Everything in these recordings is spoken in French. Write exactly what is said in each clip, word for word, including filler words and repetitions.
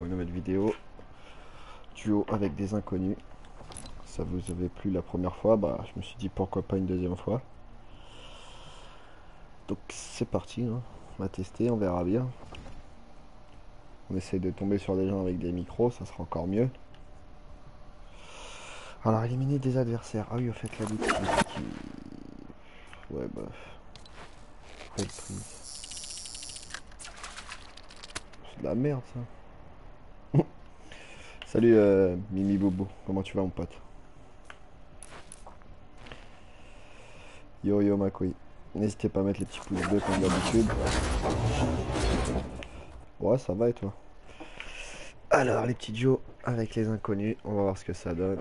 une nouvelle vidéo. Duo avec des inconnus. Ça vous avait plu la première fois, bah je me suis dit pourquoi pas une deuxième fois. Donc c'est parti, hein. On va tester, on verra bien. On essaie de tomber sur des gens avec des micros, ça sera encore mieux. Alors éliminer des adversaires. Ah oui, au fait la boutique. Ouais bah. Quelle prise. C'est de la merde ça. Salut euh, Mimi Bobo, comment tu vas mon pote? Yo yo ma couille. N'hésitez pas à mettre les petits pouces bleus comme d'habitude. Ouais ça va et toi? Alors les petits duos avec les inconnus, on va voir ce que ça donne.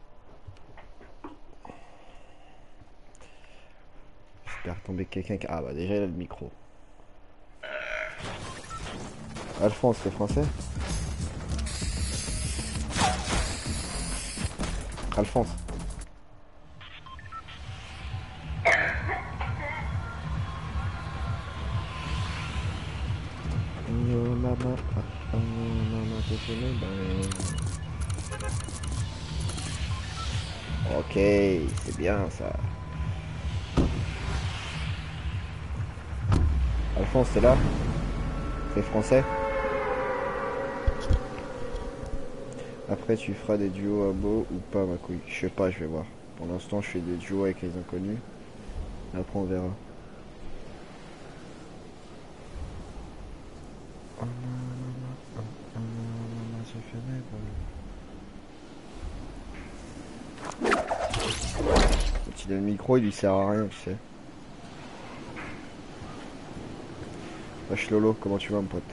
J'espère tomber quelqu'un qui... Ah bah déjà il a le micro. Alphonse, t'es français? Alphonse. Yo mama, ah, oh, maman, t'es fait mes bains. Ok, c'est bien ça. Alphonse, t'es là? T'es français? Après, tu feras des duos à beau ou pas, ma couille? Je sais pas, je vais voir. Pour l'instant, je fais des duos avec les inconnus. Après, on verra. Oh, maman, oh, oh, maman, j'ai fait mes bains. Quand il a le micro, il lui sert à rien, tu sais. Wesh Lolo, comment tu vas, mon pote?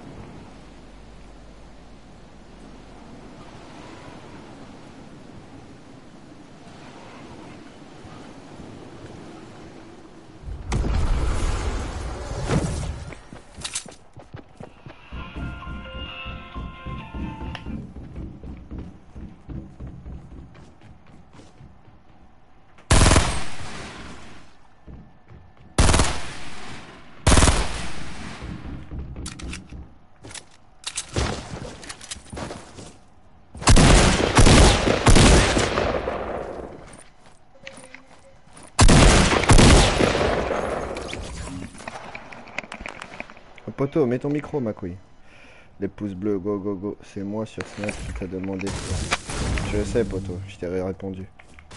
Oh, poto, mets ton micro, ma couille. Les pouces bleus, go go go. C'est moi sur Snap qui t'a demandé. Je sais, poto, je t'ai répondu.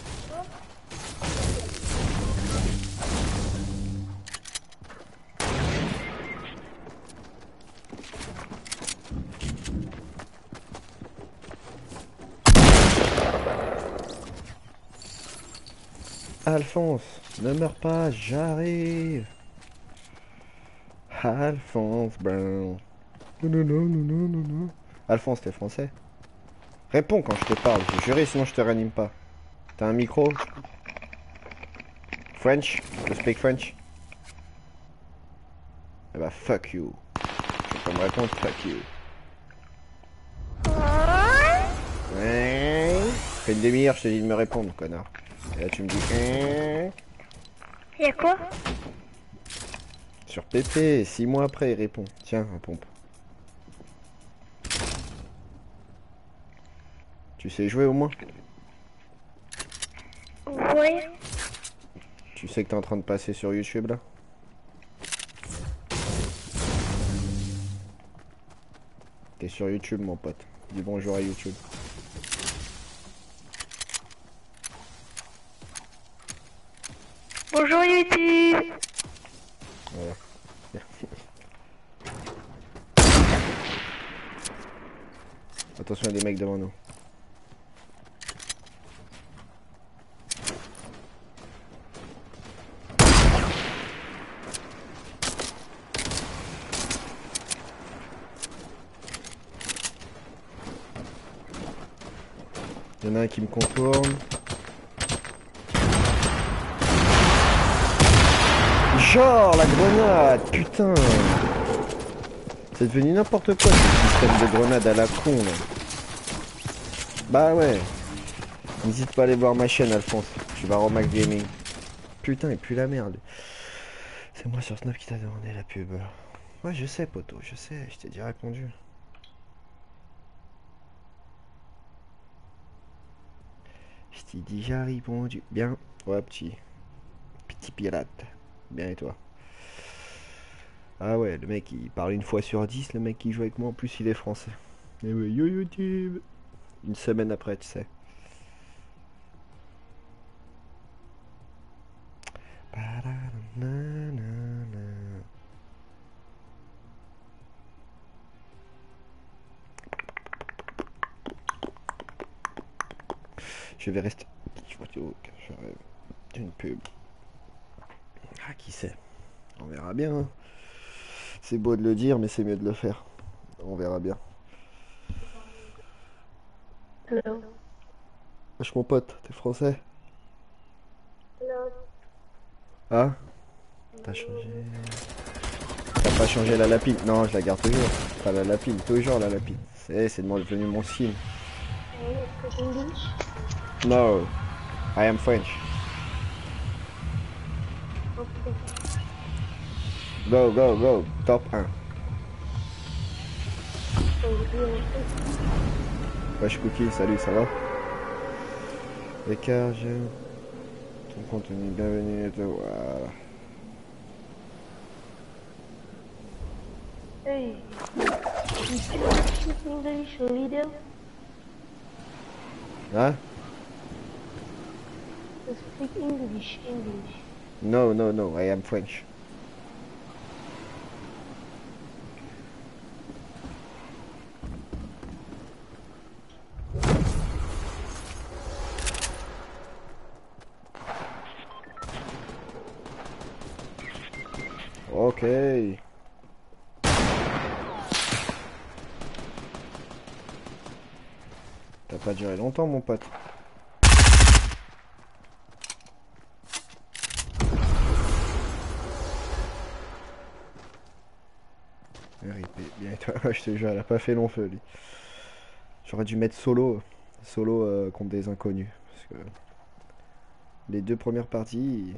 Alphonse, ne meurs pas, j'arrive. Alphonse Brown. Non, non, non, non, non, non, non. Alphonse, t'es français? Réponds quand je te parle, j'ai juré, sinon je te réanime pas. T'as un micro? French? You speak French? Eh bah, fuck you. Tu peux pas me répondre, fuck you. Ouais. Ça fait une demi-heure, je te dis de me répondre, connard. Et là, tu me dis. Hein. Y'a quoi? Sur P P, six mois après, il répond. Tiens, un pompe. Tu sais jouer au moins? Oui. Tu sais que t'es en train de passer sur YouTube là? T'es sur YouTube, mon pote. Dis bonjour à YouTube. Bonjour YouTube. Voilà. Attention, il y a des mecs devant nous. Il y en a un qui me contourne. Genre la grenade, putain. C'est devenu n'importe quoi ce système de grenade à la con là. Bah ouais. N'hésite pas à aller voir ma chaîne Alphonse. Tu vas Romax Gaming. Putain, et puis la merde. C'est moi sur Snap qui t'a demandé la pub. Ouais, je sais, poto, je sais, je t'ai déjà répondu. Si dit j'ai répondu. Bien. Ouais, petit. Petit pirate. Bien et toi? Ah ouais, le mec il parle une fois sur dix, le mec qui joue avec moi en plus il est français. Et ouais, yo YouTube. Une semaine après, tu sais. Je vais rester. Je vois tout. Je rêve d'une pub. Ah, qui sait? On verra bien. Hein. C'est beau de le dire, mais c'est mieux de le faire. On verra bien. Hello. Wesh mon pote, t'es français? Hello. Ah? T'as changé. T'as pas changé la lapine? Non, je la garde toujours. Pas la lapine, toujours la lapine. C'est c'est devenu mon signe. Speak English? No, I am French. Okay. Go, go, go. Top un. So you are Wesh Cookie, salut, ça va? Écart, j'aime ton contenu, bienvenue et tout. Voilà. Hey. You speak English video? Hein? Speak English, English. No, no, no, I am French. Ok. T'as pas duré longtemps, mon pote. R I P, bien et toi, je te jure, elle a pas fait long feu, lui. J'aurais dû mettre solo, solo euh, contre des inconnus. Parce que les deux premières parties,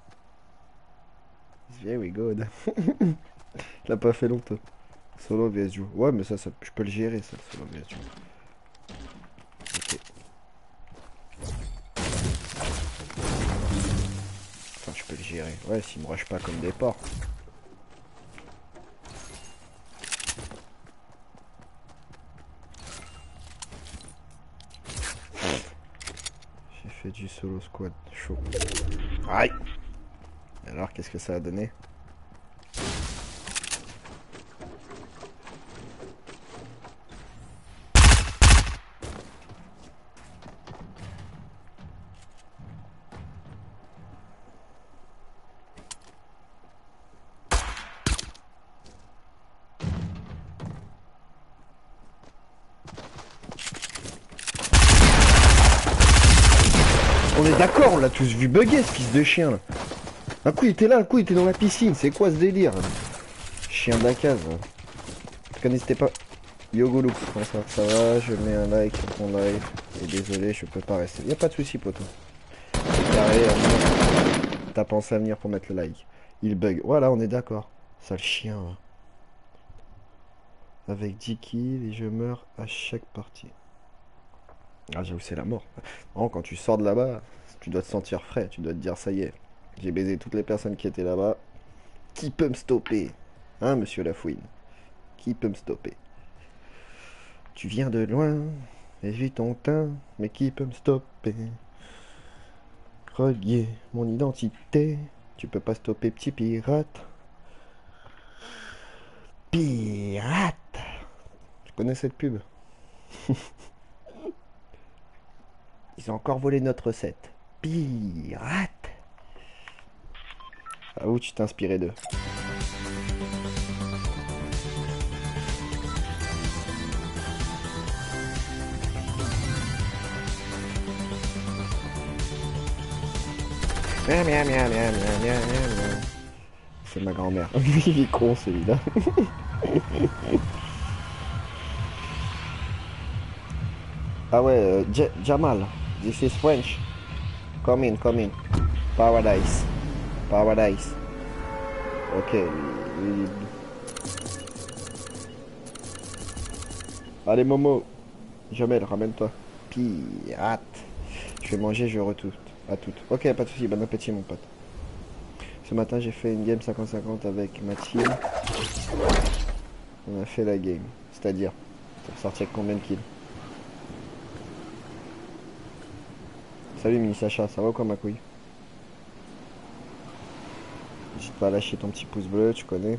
it's very good. Elle a pas fait longtemps. Solo V S Duo. Ouais, mais ça, ça, je peux le gérer, ça, solo V S Duo. Ok. Enfin, je peux le gérer. Ouais, s'il me rush pas comme des porcs. J'ai fait du solo squad chaud. Aïe! Alors, qu'est-ce que ça a donné? On est d'accord, on l'a tous vu bugger ce fils de chien là. Un coup il était là, un coup il était dans la piscine, c'est quoi ce délire? Chien de la case. En tout cas n'hésitez pas. Yo Goulou, comment ça, ça va? Je mets un like sur ton live. Et désolé, je peux pas rester. Y a pas de souci poto. C'est carré, euh, t'as pensé à venir pour mettre le like. Il bug. Voilà, on est d'accord. Sale chien. Hein. Avec dix kills et je meurs à chaque partie. Ah j'avoue c'est la mort. Non, quand tu sors de là-bas, tu dois te sentir frais, tu dois te dire ça y est, j'ai baisé toutes les personnes qui étaient là-bas. Qui peut me stopper? Hein monsieur Lafouine? Qui peut me stopper? Tu viens de loin, et vu ton teint, mais qui peut me stopper? Relier mon identité, tu peux pas stopper petit pirate. Pirate! Tu connais cette pub? Ils ont encore volé notre recette. Pirate! Ah où tu t'es inspiré d'eux? Miam, miam, miam, miam, miam, miam, miam. C'est ma grand-mère. Il est con celui-là. Ah ouais, euh, J Jamal. This is French. Come in, come in. Paradise. Paradise. Ok. il- Allez Momo. Jamel, ramène-toi. Pirate. Je vais manger, je retourne. À toutes. Ok, pas de soucis, bon appétit mon pote. Ce matin j'ai fait une game cinquante cinquante avec ma team. On a fait la game. C'est-à-dire, t'as sorti avec combien de kills? Salut mini Sacha, ça va ou quoi ma couille? N'hésite pas à lâcher ton petit pouce bleu, tu connais.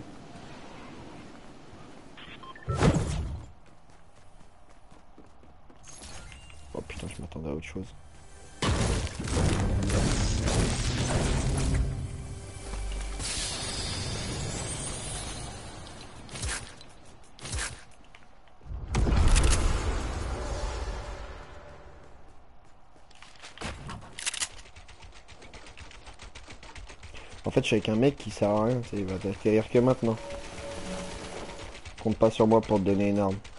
Oh putain, je m'attendais à autre chose. En fait, je suis avec un mec qui sert à rien, tu sais, il va t'atterrir que maintenant. Compte pas sur moi pour te donner une arme.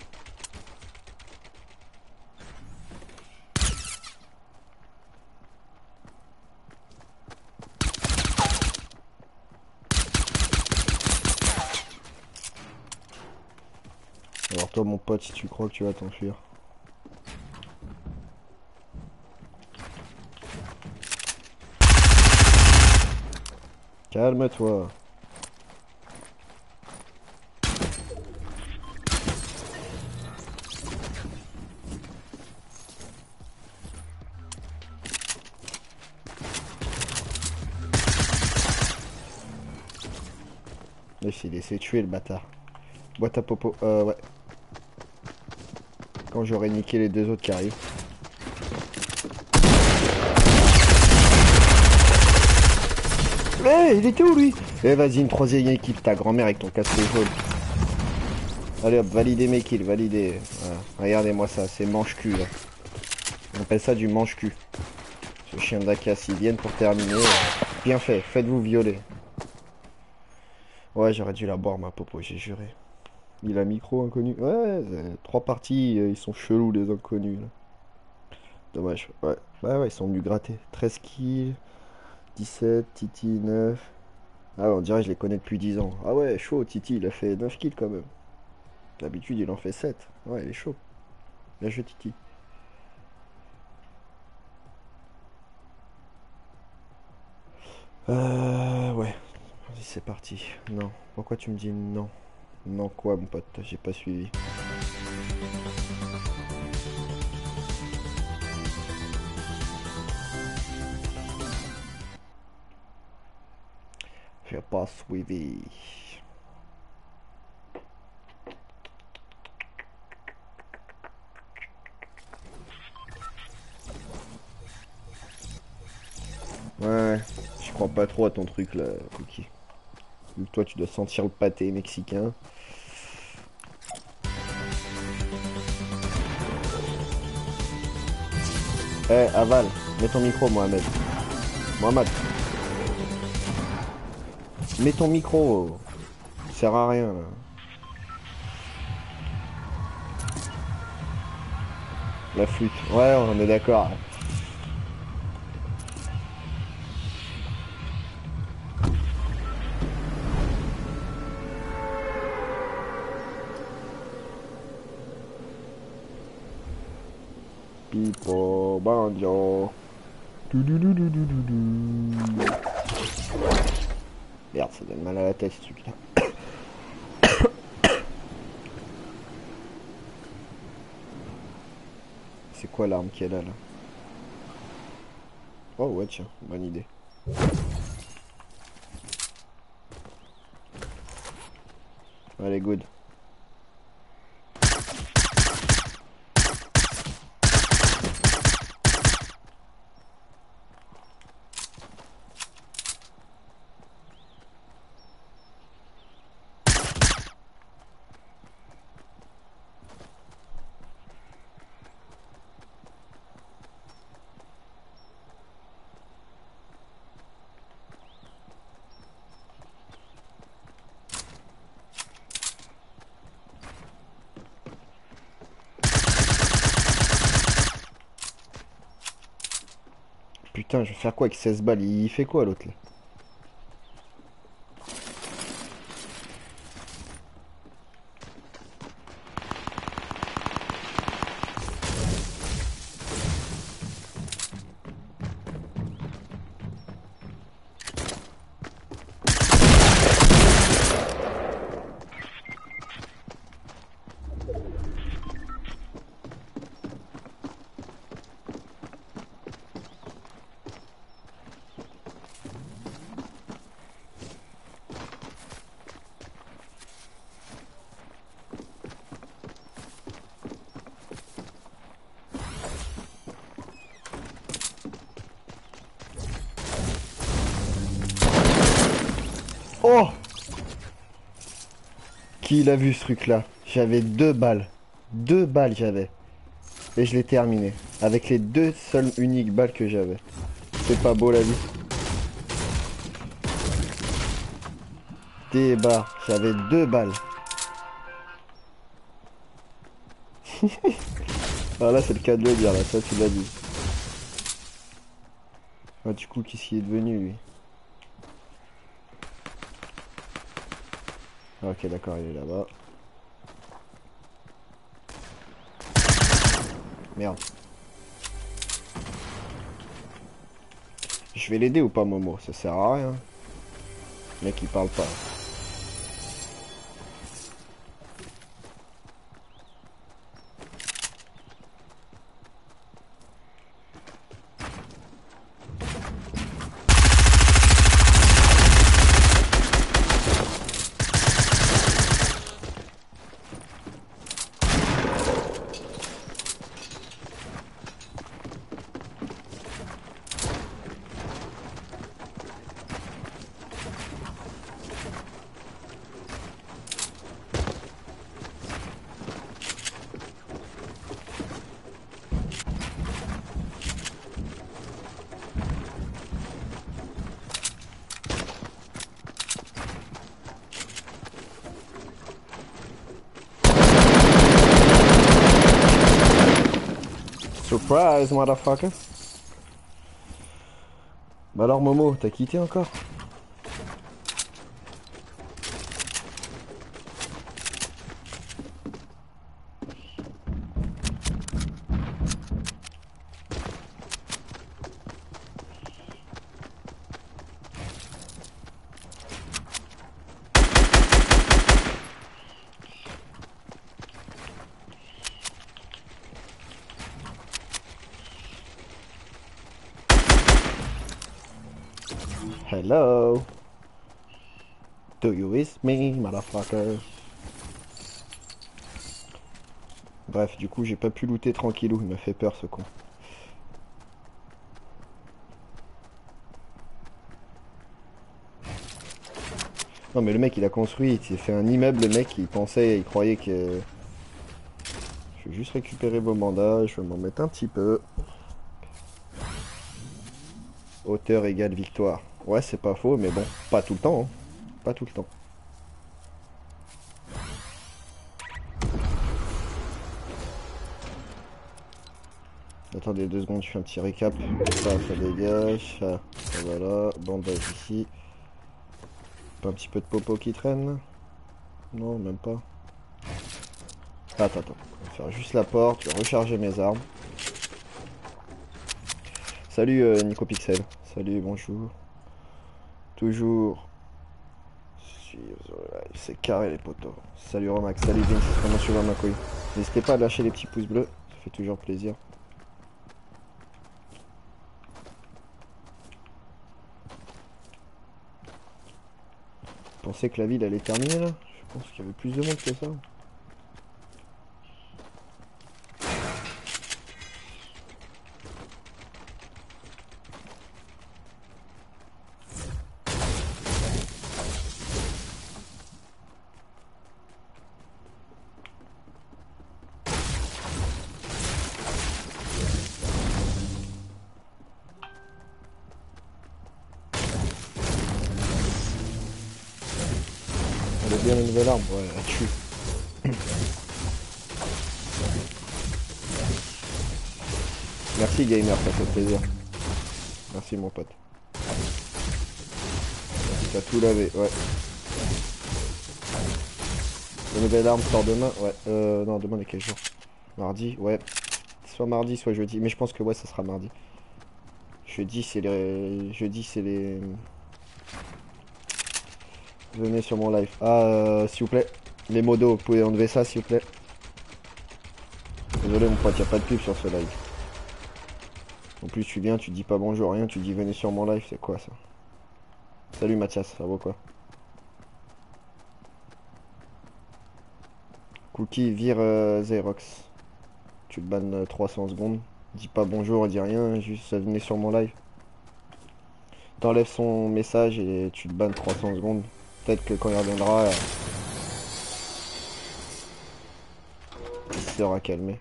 Alors toi mon pote, si tu crois que tu vas t'enfuir. Calme-toi. Il s'est laissé tuer le bâtard. Boîte à popo. Euh ouais. Quand j'aurai niqué les deux autres qui arrivent. Eh, hey, il était où lui? Eh vas-y, une troisième équipe, ta grand-mère avec ton casque jaune. Allez hop, valider mes kills, valider. Voilà. Regardez-moi ça, c'est manche-cul là. On appelle ça du manche-cul. Ce chien d'Acasse, ils viennent pour terminer. Bien fait, faites-vous violer. Ouais, j'aurais dû la boire ma popo, j'ai juré. Il a micro inconnu. Ouais, euh, trois parties, euh, ils sont chelous les inconnus là. Dommage, ouais. Bah ouais, ils sont venus gratter. treize kills, dix-sept, Titi neuf. Ah ouais, on dirait que je les connais depuis dix ans. Ah ouais, chaud, Titi, il a fait neuf kills quand même. D'habitude, il en fait sept. Ouais, il est chaud. Bien joué, Titi. Euh, ouais. Vas-y, c'est parti. Non. Pourquoi tu me dis non? Non quoi, mon pote? J'ai pas suivi. J'ai pas suivi. Ouais, je crois pas trop à ton truc là, ok. Vu que toi tu dois sentir le pâté mexicain. Eh, hey, Aval, mets ton micro, Mohamed. Mohamed. Mets ton micro. Ça sert à rien là. La flûte. Ouais, on est d'accord. Pipo banjo. Merde, ça donne mal à la tête ce truc là. C'est quoi l'arme qu'elle a là? Oh ouais tiens, bonne idée. Allez, good. Putain, je vais faire quoi avec seize balles? Il fait quoi l'autre là? Qui l'a vu ce truc là? J'avais deux balles. Deux balles j'avais. Et je l'ai terminé. Avec les deux seules uniques balles que j'avais. C'est pas beau la vie. Débat. J'avais deux balles. Ah là c'est le cas de le dire là, ça tu l'as dit. Ah du coup qu'est-ce qu'il est devenu lui? Ah, ok d'accord il est là-bas. Merde. Je vais l'aider ou pas Momo? Ça sert à rien. Le mec il parle pas. Surprise, motherfucker. Bah alors Momo, t'as quitté encore? Hello. Do you miss me, motherfucker? Bref, du coup, j'ai pas pu looter tranquillou, il m'a fait peur ce con. Non mais le mec il a construit, il s'est fait un immeuble, le mec il pensait, il croyait que... Je vais juste récupérer vos bandages, je vais m'en mettre un petit peu. Hauteur égale victoire. Ouais c'est pas faux mais bon, pas tout le temps, hein. Pas tout le temps. Attendez deux secondes, je fais un petit récap. Ça, ça dégage. Ça, ça voilà. Bandage ici. Pas un petit peu de popo qui traîne? Non, même pas. Attends, attends. On va faire juste la porte. Je vais recharger mes armes. Salut euh, Nico Pixel. Salut, bonjour. Toujours. C'est carré les potos. Salut Romax. Salut Vince. Comment tu vas ma couille? N'hésitez pas à lâcher les petits pouces bleus. Ça fait toujours plaisir. Je pensais que la ville allait terminer là. Je pense qu'il y avait plus de monde que ça. Elle est bien la nouvelle arme, ouais, elle tue. Merci gamer, ça fait plaisir. Merci mon pote. T'as tout lavé, ouais. La nouvelle arme sort demain, ouais. Euh, non, demain on est quel jour? Mardi, ouais. Soit mardi, soit jeudi. Mais je pense que ouais, ça sera mardi. Jeudi, c'est les... Jeudi, c'est les... Venez sur mon live. Ah, euh, s'il vous plaît. Les modos, vous pouvez enlever ça, s'il vous plaît. Désolé mon pote, y a pas de pub sur ce live. En plus, tu viens, tu dis pas bonjour, rien, tu dis venez sur mon live, c'est quoi ça? Salut Mathias, ça vaut quoi? Cookie, vire euh, Xerox. Tu te bannes euh, trois cents secondes. Dis pas bonjour, dis rien, juste euh, venez sur mon live. T'enlèves son message et tu te bannes trois cents secondes. Peut-être que quand il reviendra... Euh... sera calmé.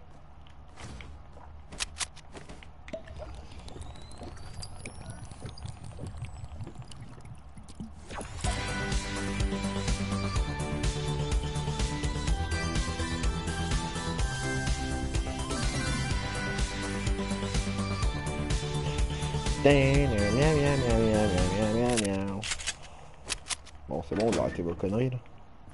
Bon, c'est bon, on va arrêter vos conneries là.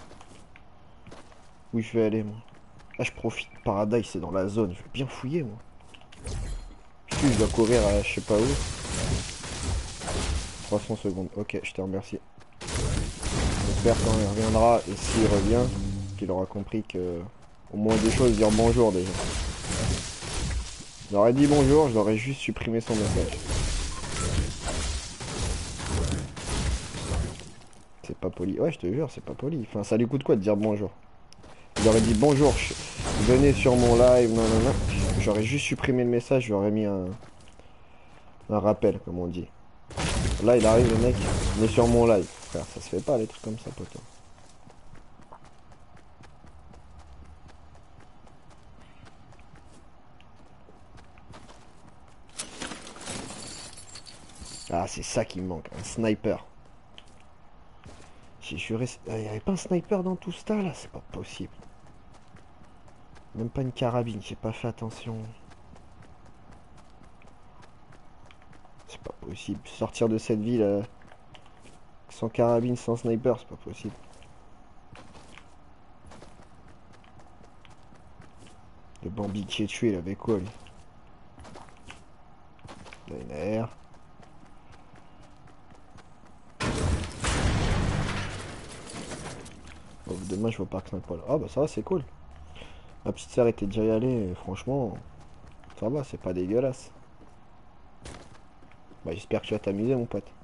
Où je vais aller moi? Là je profite, Paradise c'est dans la zone, je vais bien fouiller moi. Putain, je dois courir à je sais pas où. trois cents secondes, ok, je te remercie. J'espère quand il reviendra, et s'il revient, qu'il aura compris que au moins des choses, dire bonjour déjà. Je leur ai dit bonjour, je leur ai juste supprimé son message. C'est pas poli, ouais je te jure, c'est pas poli. Enfin ça lui coûte quoi de dire bonjour? Je leur ai dit bonjour, je... venez sur mon live, non non non. J'aurais juste supprimé le message, j'aurais mis un... un rappel comme on dit. Là il arrive le mec, il est sur mon live. Frère, ça se fait pas les trucs comme ça poteau. Ah c'est ça qui me manque, un sniper. J'ai juré, il n'y avait pas un sniper dans tout ça là, c'est pas possible. Même pas une carabine, j'ai pas fait attention. C'est pas possible, sortir de cette ville euh, sans carabine, sans sniper, c'est pas possible. Le Bambi qui est tué, il avait quoi lui? Il a une A R. Bon, demain je vois pas que sniper là. Ah bah ça va, c'est cool. Ma petite sœur était déjà y allée, et franchement, ça va, c'est pas dégueulasse. Bah j'espère que tu vas t'amuser mon pote.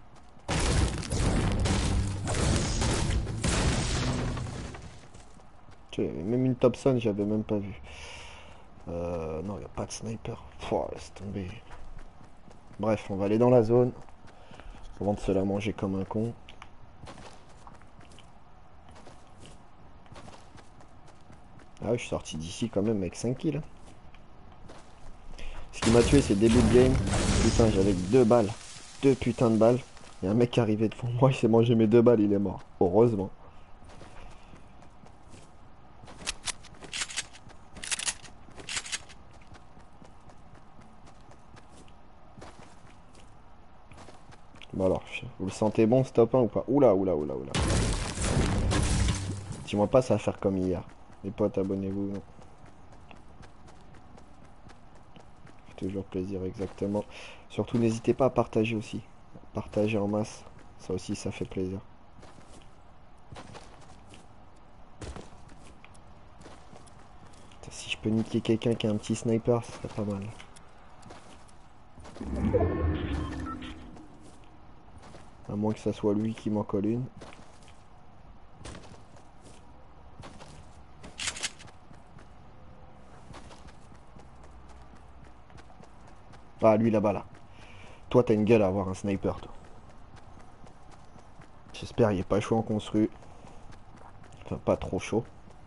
Tu sais, même une Thompson, j'avais même pas vu. Euh, non, il a pas de sniper. Pouah, laisse tomber. Bref, on va aller dans la zone. Avant de se la manger comme un con. Ah oui, je suis sorti d'ici quand même avec cinq kills. Ce qui m'a tué, c'est le début de game. Putain, j'avais deux balles. Deux putains de balles. Il y a un mec qui arrivait devant moi, il s'est mangé mes deux balles, il est mort. Heureusement. Bon alors, vous le sentez bon ce top un ou pas? Oula, oula, oula, oula. Dis-moi pas ça va faire comme hier. Les potes, abonnez-vous. Fait toujours plaisir, exactement. Surtout, n'hésitez pas à partager aussi. Partager en masse. Ça aussi, ça fait plaisir. Putain, si je peux niquer quelqu'un qui a un petit sniper, ce serait pas mal. À moins que ça soit lui qui m'en colle une. Ah, lui là-bas, là. Toi, t'as une gueule à avoir un sniper, toi. J'espère qu'il est pas chaud en construit. Enfin, pas trop chaud.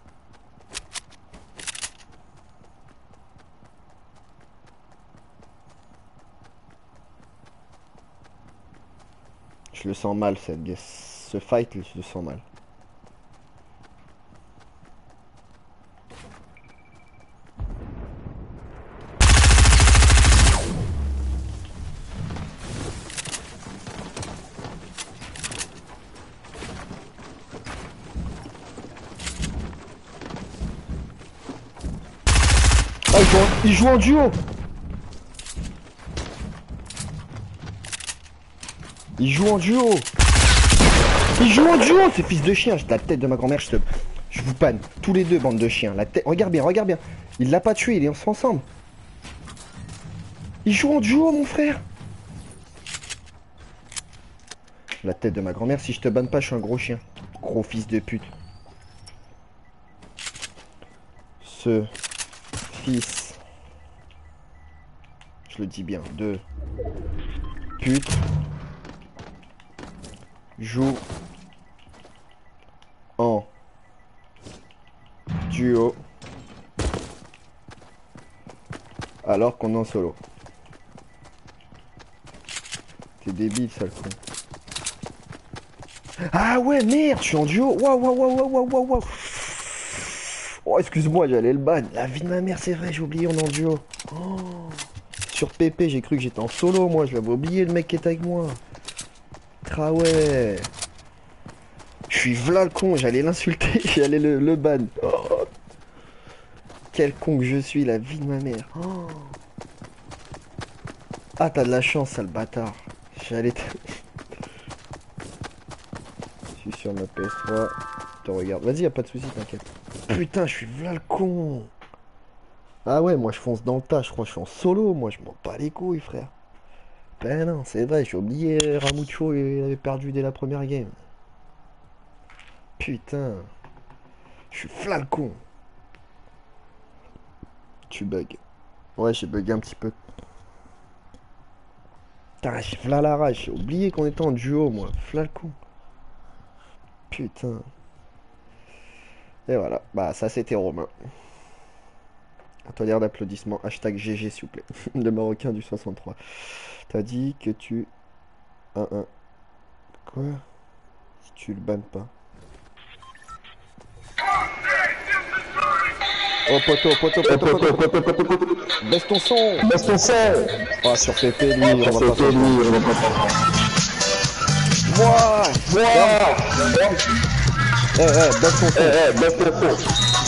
Je le sens mal, cette guess. Ce fight, je le sens mal. Ah, il joue en, il joue en duo. Il joue en duo. Il joue en duo, ce fils de chien. J'ai la tête de ma grand-mère, je te... Je vous panne. Tous les deux, bande de chiens. La tête... Regarde bien, regarde bien. Il l'a pas tué, il est ensemble. Il joue en duo, mon frère. La tête de ma grand-mère, si je te banne pas, je suis un gros chien. Gros fils de pute. Ce fils... Je le dis bien, de pute joue en duo Alors qu'on est en solo. T'es débile, sale con. Ah ouais, merde, je suis en duo. Waouh, waouh, waouh, waouh, waouh, waouh, waouh. Oh, excuse-moi, j'allais le ban. La vie de ma mère, c'est vrai, j'ai oublié, on est en duo. Oh. Sur P P, j'ai cru que j'étais en solo, moi. Je l'avais oublié, le mec qui était avec moi. Ah ouais. Je suis v'là le con, j'allais l'insulter, j'allais le, le ban. Oh. Quel con que je suis, la vie de ma mère. Oh. Ah, t'as de la chance, sale bâtard. J'allais te... Je suis sur ma P S trois. Je te regarde. Vas-y, y'a pas de soucis, t'inquiète. Putain, je suis v'là le con. Ah ouais, moi je fonce dans le tas, je crois que je suis en solo, moi je m'en bats les couilles, frère. Ben non, c'est vrai, j'ai oublié Ramucho, il avait perdu dès la première game. Putain. Je suis v'là le con. Tu bugs. Ouais, j'ai bugué un petit peu. Putain, j'ai v'là la rage, j'ai oublié qu'on était en duo, moi. V'là le con. Putain. Et voilà, bah ça c'était Romain. À toi l'air d'applaudissements. Hashtag G G s'il vous plaît. Le Marocain du soixante-trois. T'as dit que tu... un un. Quoi? Si tu le bannes pas. Oh poto, poto, poto, poto, poto, poto, poto. Baisse ton son. Baisse ton son. Oh sur P P lui, on va pas s'entendre. Moi. Moi. Eh eh, baisse ton son. Eh eh, baisse ton son.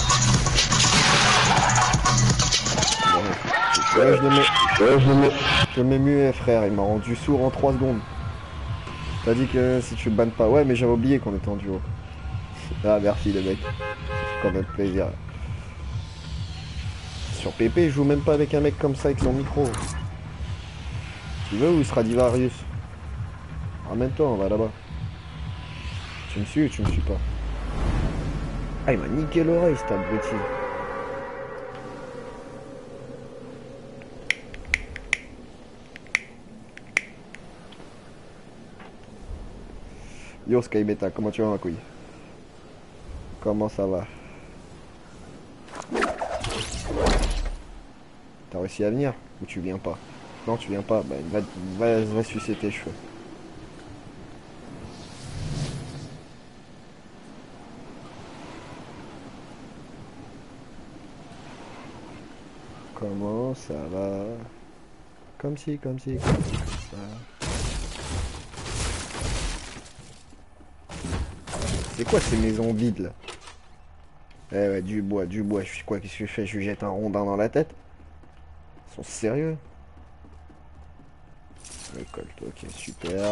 Ouais, je le mets. Ouais, je le mets. Je le mets muet frère, il m'a rendu sourd en trois secondes. T'as dit que si tu le bannes pas. Ouais mais j'avais oublié qu'on était en duo. Ah merci le mec. C'est quand même plaisir. Sur P P, je joue même pas avec un mec comme ça avec son micro. Tu veux ou Stradivarius? Ramène-toi, on va là-bas. Tu me suis ou tu me suis pas? Ah, il m'a niqué l'oreille, cet abruti. Yo Skybeta, comment tu vas ma couille? Comment ça va? T'as réussi à venir? Ou tu viens pas? Non tu viens pas, bah va, va, va sucer tes cheveux. Comment ça va? Comme si, comme si, comme ça. C'est quoi ces maisons vides là? Eh ouais, du bois, du bois, je suis quoi? Qu'est-ce que je fais? Je lui jette un rondin dans la tête? Ils sont sérieux? Récolte, ok, super.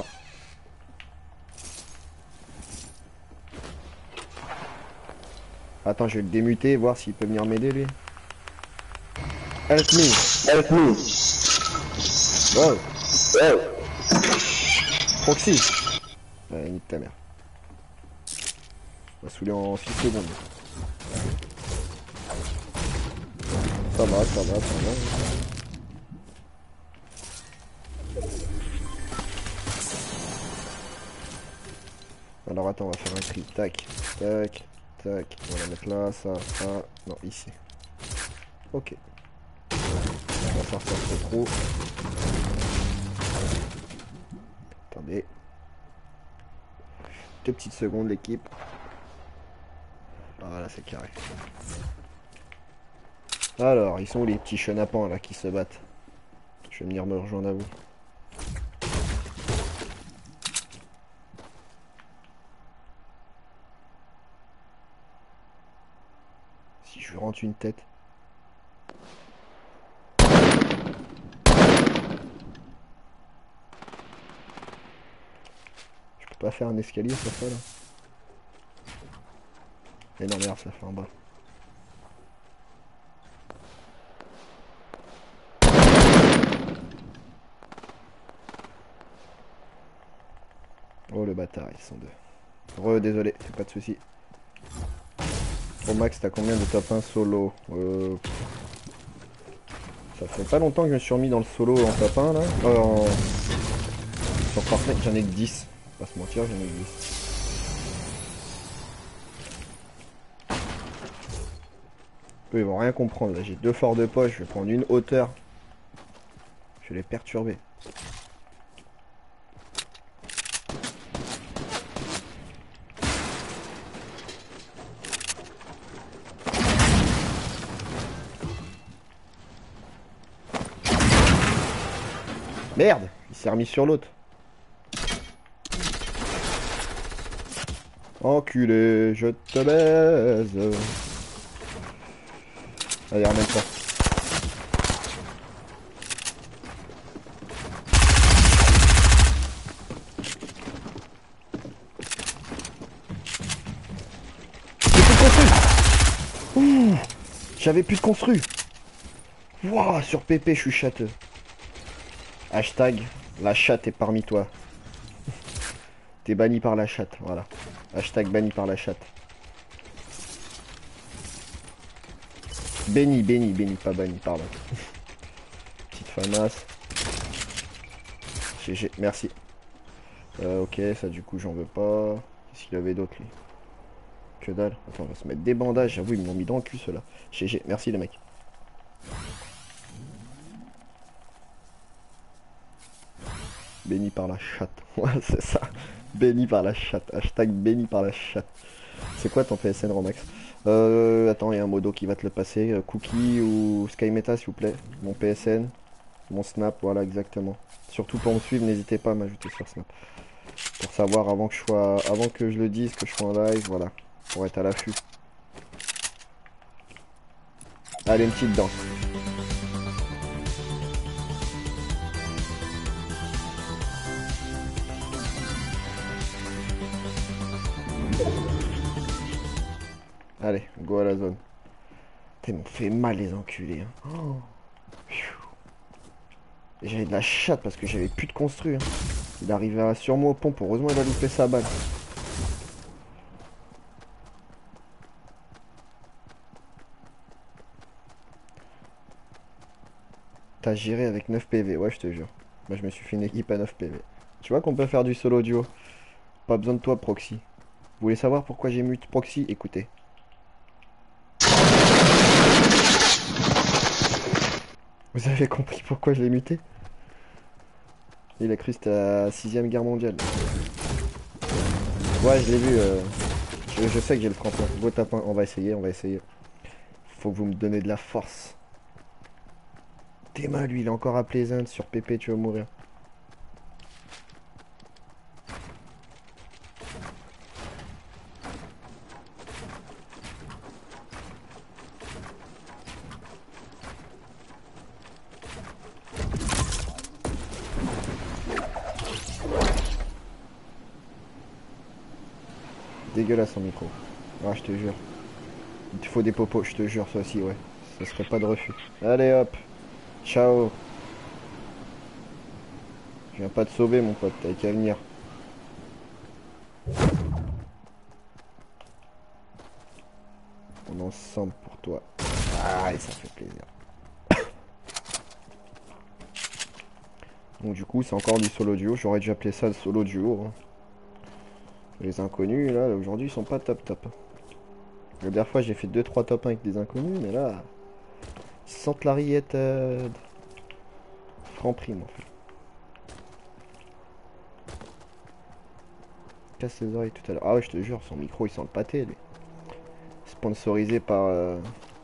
Attends, je vais le démuter, voir s'il peut venir m'aider lui. Help me! Help me. Wow! Wow. Proxy! Ouais, nique ta mère. On va saouler en six secondes. Ça va, ça va, ça va. Alors attends, on va faire un tri. Tac, tac, tac. On va la mettre là, ça, ça. Non, ici. Ok. On va faire ça trop trop. Attendez. Deux petites secondes l'équipe. Voilà, c'est carré. Alors, ils sont où les petits chenapans là qui se battent? Je vais venir me rejoindre à vous. Si je lui rentre une tête. Je peux pas faire un escalier sur ça là? Mais non merde, ça fait en bas. Oh le bâtard, ils sont deux. Re, désolé, c'est pas de soucis. Bon Max, t'as combien de top un solo? euh... Ça fait pas longtemps que je me suis remis dans le solo en top un là. Euh, en... Sur Fortnite, j'en ai que dix. Pas se mentir, j'en ai que dix. Eux ils vont rien comprendre là, j'ai deux forts de poche, je vais prendre une hauteur. Je vais les perturber. Merde, il s'est remis sur l'autre. Enculé, je te baise. Allez, ramène ça. J'ai plus de construit. Ouh, j'avais plus de construit. Wouah, sur P P, je suis châteux. Hashtag, la chatte est parmi toi. T'es banni par la chatte, voilà. Hashtag banni par la chatte. Béni, béni, béni, pas banni, pardon. Petite famasse. G G, merci. Euh, ok, ça du coup j'en veux pas. Qu'est-ce qu'il avait d'autre lui? Que dalle. Attends, on va se mettre des bandages, j'avoue ils m'ont mis dans le cul ceux-là. G G, merci les mecs. Béni par la chatte. Ouais, c'est ça. Béni par la chatte. Hashtag béni par la chatte. C'est quoi ton P S N, Romax? Euh, attends, il y a un modo qui va te le passer. Euh, Cookie ou Skymeta, s'il vous plaît. Mon P S N, mon Snap, voilà, exactement. Surtout pour me suivre, n'hésitez pas à m'ajouter sur Snap. Pour savoir avant que je sois, avant que je le dise, que je sois en live, voilà. Pour être à l'affût. Allez, une petite danse. Allez, go à la zone. Putain, ils m'ont fait mal les enculés. Hein. Oh. J'avais de la chatte parce que j'avais plus de construit. Hein. Il arrivait sur moi au pompe. Heureusement, il a loupé sa balle. T'as géré avec neuf P V. Ouais, je te jure. Moi, je me suis fait une équipe à neuf P V. Tu vois qu'on peut faire du solo duo. Pas besoin de toi, Proxy. Vous voulez savoir pourquoi j'ai mute Proxy? Écoutez. Vous avez compris pourquoi je l'ai muté? Il a cru que c'était la sixième guerre mondiale. Ouais, je l'ai vu. Euh... Je, je sais que j'ai le trente-neuf. Go tapin. On va essayer, on va essayer. Faut que vous me donnez de la force. Théma, lui, il est encore appelé Zend sur P P, tu vas mourir. Dégueulasse son micro. Ah, je te jure. Il te faut des popos, je te jure, ça aussi, ouais. Ça serait pas de refus. Allez hop. Ciao. Je viens pas te sauver, mon pote, t'as qu'à venir. On est ensemble pour toi. Ah, et ça fait plaisir. Donc du coup, c'est encore du solo duo. J'aurais dû appeler ça le solo duo. Hein. Les inconnus, là, aujourd'hui, ils sont pas top top. La dernière fois, j'ai fait deux trois top un avec des inconnus, mais là... Ils sentent la rillette... Euh... Franc prime, en fait. Casse les oreilles tout à l'heure. Ah ouais, je te jure, son micro, il sent le pâté, lui. Sponsorisé par... Euh...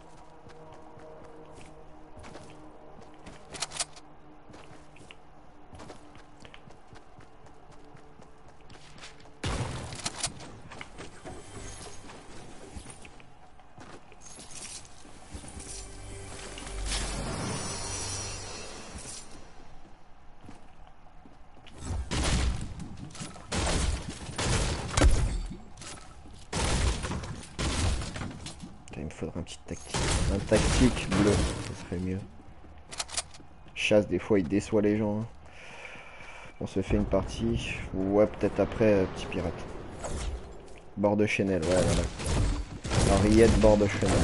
Il me faudrait un petit tactique. Un tactique bleu, ça serait mieux. Chasse, des fois, il déçoit les gens. Hein. On se fait une partie. Ouais, peut-être après, euh, petit pirate. Bord de Chanel, ouais, voilà. Henriette, bord de Chanel.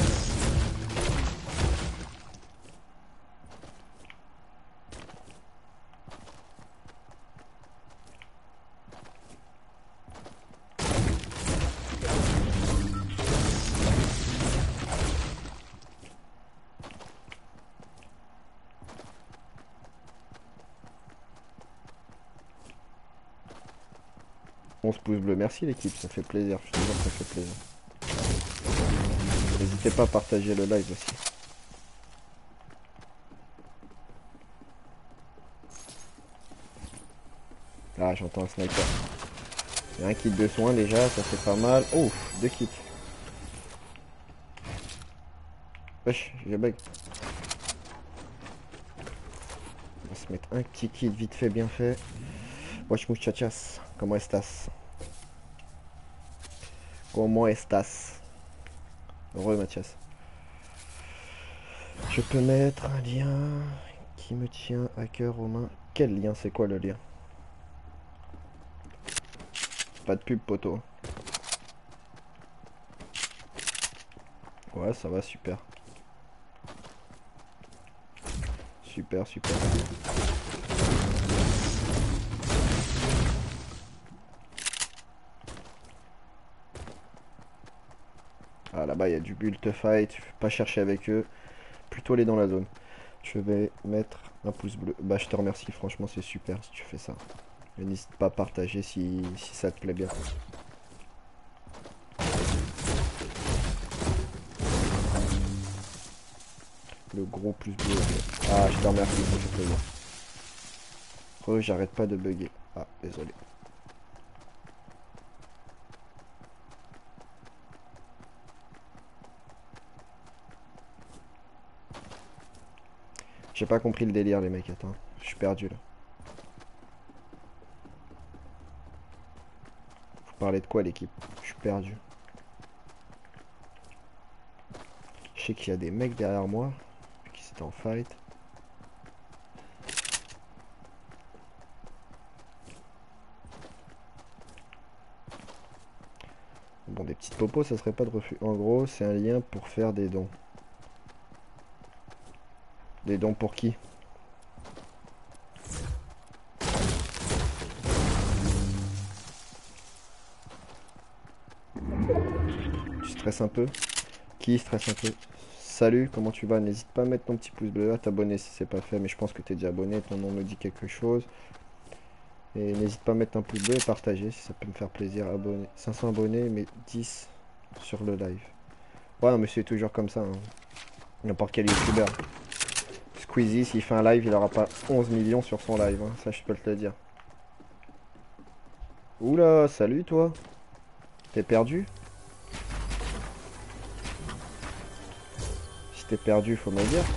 onze pouces bleus. Merci l'équipe, ça fait plaisir. Je te jure, ça fait plaisir. N'hésitez pas à partager le live aussi. Ah, j'entends un sniper. Il y a un kit de soins déjà, ça fait pas mal. Ouf, deux kits. Wesh, j'ai bug. On va se mettre un petit kit vite fait, bien fait. Wesh muchachas, comment estás? Comment estás? Heureux Mathias. Je peux mettre un lien qui me tient à cœur aux mains. Quel lien? C'est quoi le lien? Pas de pub poteau. Ouais, ça va, super. Super, super. Ah, là-bas, il y a du build fight. Pas chercher avec eux. Plutôt aller dans la zone. Je vais mettre un pouce bleu. Bah, je te remercie. Franchement, c'est super si tu fais ça. Et n'hésite pas à partager si, si ça te plaît bien. Le gros plus bleu. Ah, je te remercie. Ça fait plaisir. Oh, j'arrête pas de bugger. Ah, désolé. J'ai pas compris le délire, les mecs. Attends, je suis perdu là. Vous parlez de quoi, l'équipe? Je suis perdu. Je sais qu'il y a des mecs derrière moi qui étaient en fight. Bon, des petites popos, ça serait pas de refus. En gros, c'est un lien pour faire des dons. Des dons pour qui? Tu stresses un peu? Qui stresse un peu? Salut, comment tu vas? N'hésite pas à mettre ton petit pouce bleu, à t'abonner si c'est pas fait, mais je pense que tu es déjà abonné, ton nom me dit quelque chose. Et n'hésite pas à mettre un pouce bleu et partager si ça peut me faire plaisir. Abonner. cinq cents abonnés, mais dix sur le live. Ouais, non, mais c'est toujours comme ça. Hein. N'importe quel youtubeur. Squeezie, s'il fait un live, il aura pas onze millions sur son live. Hein. Ça, je peux te le dire. Oula, salut toi. T'es perdu? Si t'es perdu, faut me le dire.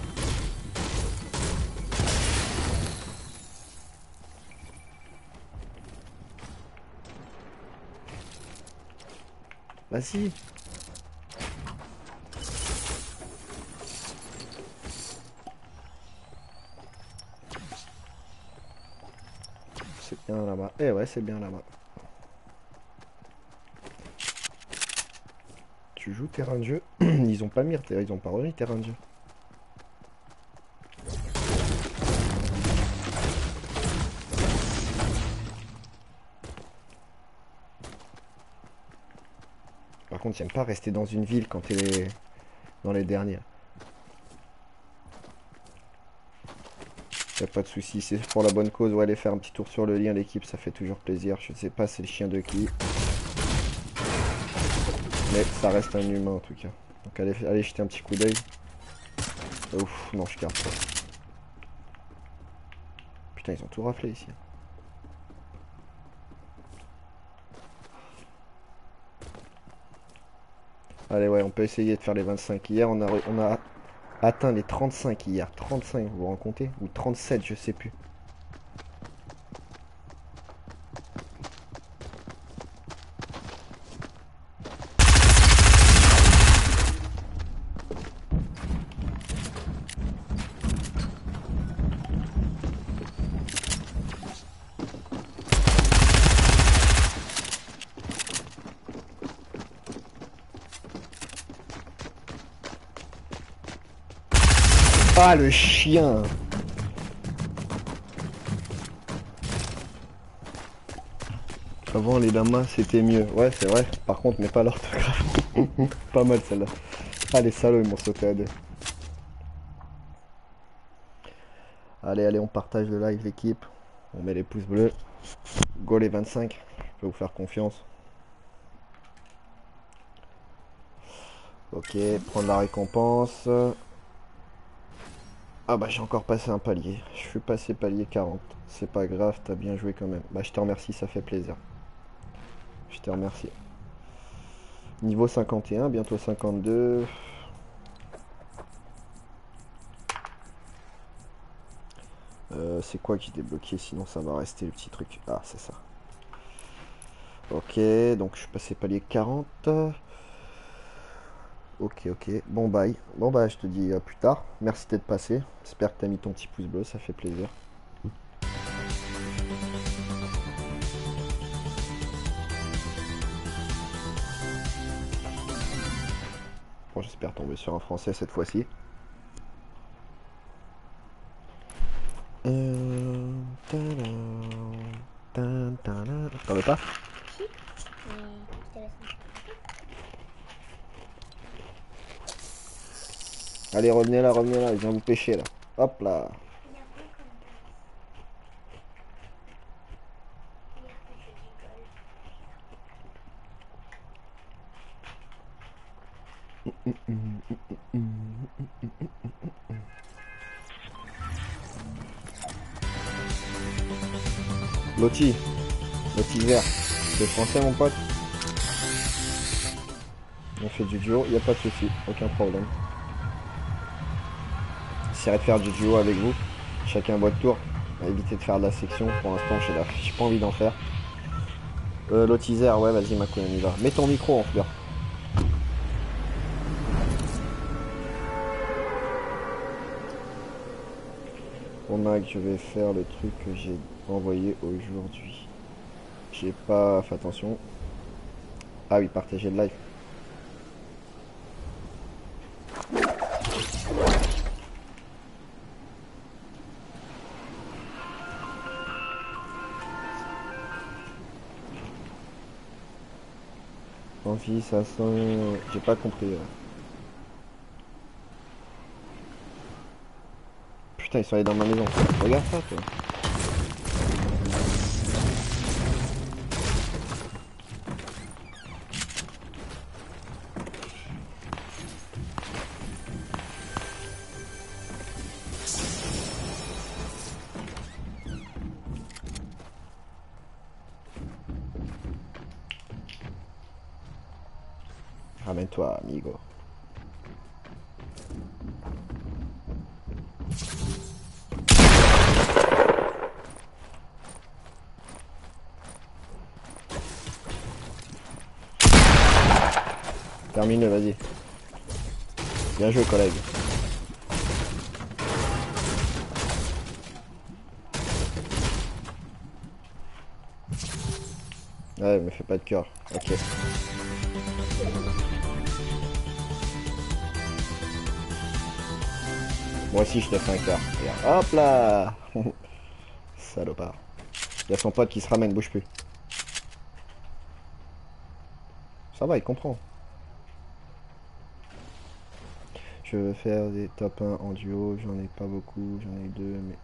Vas-y. C'est bien là-bas. Eh ouais, c'est bien là-bas. Tu joues terrain de jeu. Ils ont pas mis, ils ont pas remis terrain de jeu. Par contre, j'aime pas rester dans une ville quand elle est dans les derniers. Y'a pas de souci, c'est pour la bonne cause. Ouais, aller faire un petit tour sur le lien, l'équipe, ça fait toujours plaisir. Je sais pas c'est le chien de qui. Mais ça reste un humain en tout cas. Donc allez, allez jeter un petit coup d'œil. Ouf, non, je garde pas. Putain, ils ont tout raflé ici. Allez, ouais, on peut essayer de faire les vingt-cinq. Hier, on a, on a atteint les trente-cinq hier. trente-cinq, vous vous rendez compte? Ou trente-sept, je sais plus. Ah, le chien! Avant, les lamas, c'était mieux. Ouais, c'est vrai. Par contre, mais pas l'orthographe. Pas mal, celle-là. Ah, les salauds, ils m'ont sauté à deux. Allez, allez, on partage le live, l'équipe. On met les pouces bleus. Go les vingt-cinq. peux vous faire confiance. Ok, prendre la récompense. Ah bah j'ai encore passé un palier. Je suis passé palier quarante. C'est pas grave, t'as bien joué quand même. Bah je te remercie, ça fait plaisir. Je te remercie. Niveau cinquante et un, bientôt cinquante-deux. Euh, c'est quoi qui est débloqué? Sinon ça va rester le petit truc. Ah c'est ça. Ok, donc je suis passé palier quarante. Ok, ok. Bon bye. Bon bah je te dis à plus tard. Merci d'être passé. J'espère que t'as mis ton petit pouce bleu, ça fait plaisir. Bon, j'espère tomber sur un français cette fois-ci. Euh... T'en veux pas? Si. Mais je te laisse. Allez, revenez là, revenez là, je viens vous pêcher là. Hop là. Loti. Loti vert. C'est français mon pote. On fait du duo, y a pas de souci, aucun problème. J'essaierai de faire du duo avec vous. Chacun votre tour. On va éviter de faire de la section. Pour l'instant, j'ai la... j'ai pas envie d'en faire. Euh, Lotizer, ouais, vas-y, ma couille, on y va. Mets ton micro en fleur. Bon, Mac, je vais faire le truc que j'ai envoyé aujourd'hui. J'ai pas fait attention. Ah oui, partager le live. Envie, ça sent... J'ai pas compris. Là. Putain, ils sont allés dans ma maison. Regarde ça, toi. Ramène-toi, amigo. Termine-le, vas-y. Bien joué, collègue. Ouais, me fais pas de cœur. Ok. Moi aussi, je te fais un cœur. Regarde. Hop là. Salopard. Il y a son pote qui se ramène, bouge plus. Ça va, il comprend. Je veux faire des top un en duo, j'en ai pas beaucoup, j'en ai deux, mais...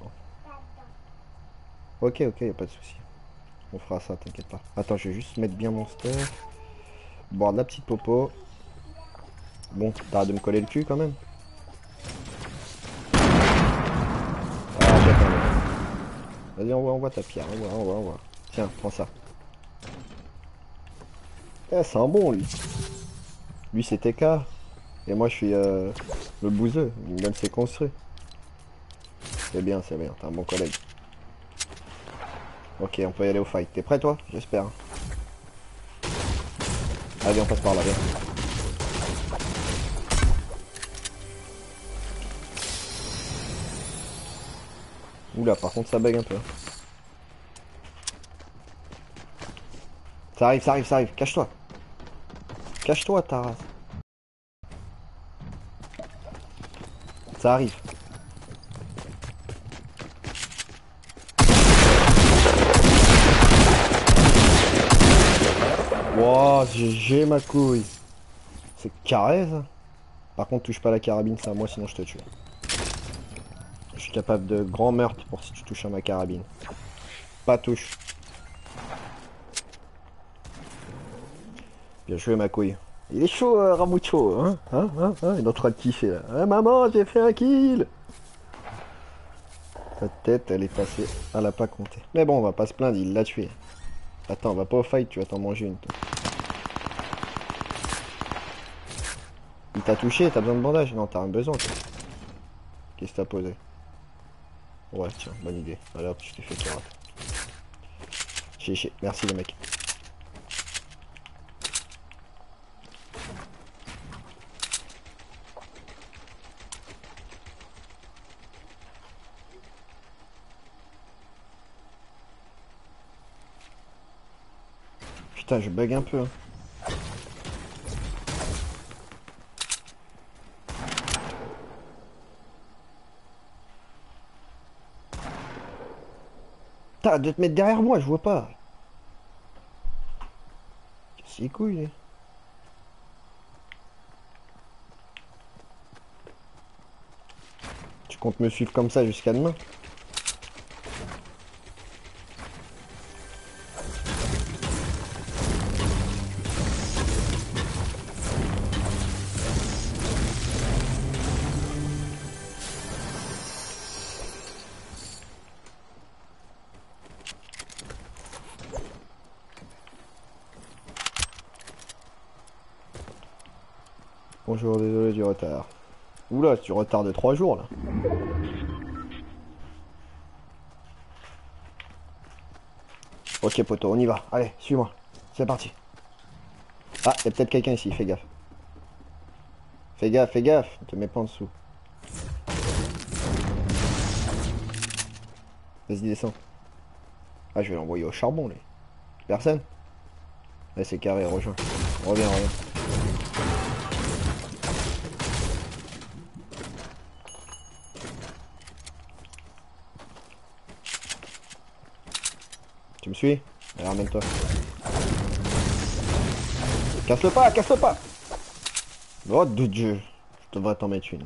Ok, ok, y a pas de souci. On fera ça, t'inquiète pas. Attends, je vais juste mettre bien mon stuff. Boire de la petite popo. Bon, t'arrêtes de me coller le cul quand même. Ah, j'attends. Vas-y, envoie, envoie ta pierre, envoie, envoie, envoie. Tiens, prends ça. Eh, c'est un bon, lui. Lui, c'est T K. Et moi, je suis euh, le bouseux. Il me donne ses construits. C'est bien, c'est bien. T'es un bon collègue. Ok, on peut y aller au fight. T'es prêt, toi? J'espère. Allez, on passe par là, viens. Oula, par contre, ça bug un peu. Ça arrive, ça arrive, ça arrive. Cache-toi. Cache-toi, ta race. Ça arrive. Wow, j'ai ma couille. C'est carré, ça. Par contre, touche pas la carabine, c'est à moi, sinon je te tue. Je suis capable de grand meurtre pour si tu touches à ma carabine. Pas touche. Bien joué ma couille. Il est chaud, euh, Ramucho, hein, hein, hein, hein, il est en train de kiffer là. Hein, maman, j'ai fait un kill. Sa tête, elle est passée, elle a pas compté. Mais bon, on va pas se plaindre, il l'a tué. Attends, on va pas au fight, tu vas t'en manger une. Toi. Il t'a touché, t'as besoin de bandage? Non, t'as rien besoin. Toi. Qu'est-ce que t'as posé? Ouais, tiens, bonne idée. Alors, je t'ai fait carotte. Chiché, merci les mecs. Putain, je bug un peu. Hein. T'as de te mettre derrière moi, je vois pas. Qu'est-ce qu'il couille, lui. Tu comptes me suivre comme ça jusqu'à demain? Bonjour, désolé du retard. Oula, tu retardes de trois jours là. Ok poto, on y va. Allez, suis-moi. C'est parti. Ah, il y a peut-être quelqu'un ici, fais gaffe. Fais gaffe, fais gaffe, ne te mets pas en dessous. Vas-y, descends. Ah, je vais l'envoyer au charbon, lui. Personne? Là, c'est carré, rejoins. Reviens, reviens. Tu me suis? Allez, ramène-toi. Casse-le pas, casse-le pas! Oh de Dieu, je devrais t'en mettre une.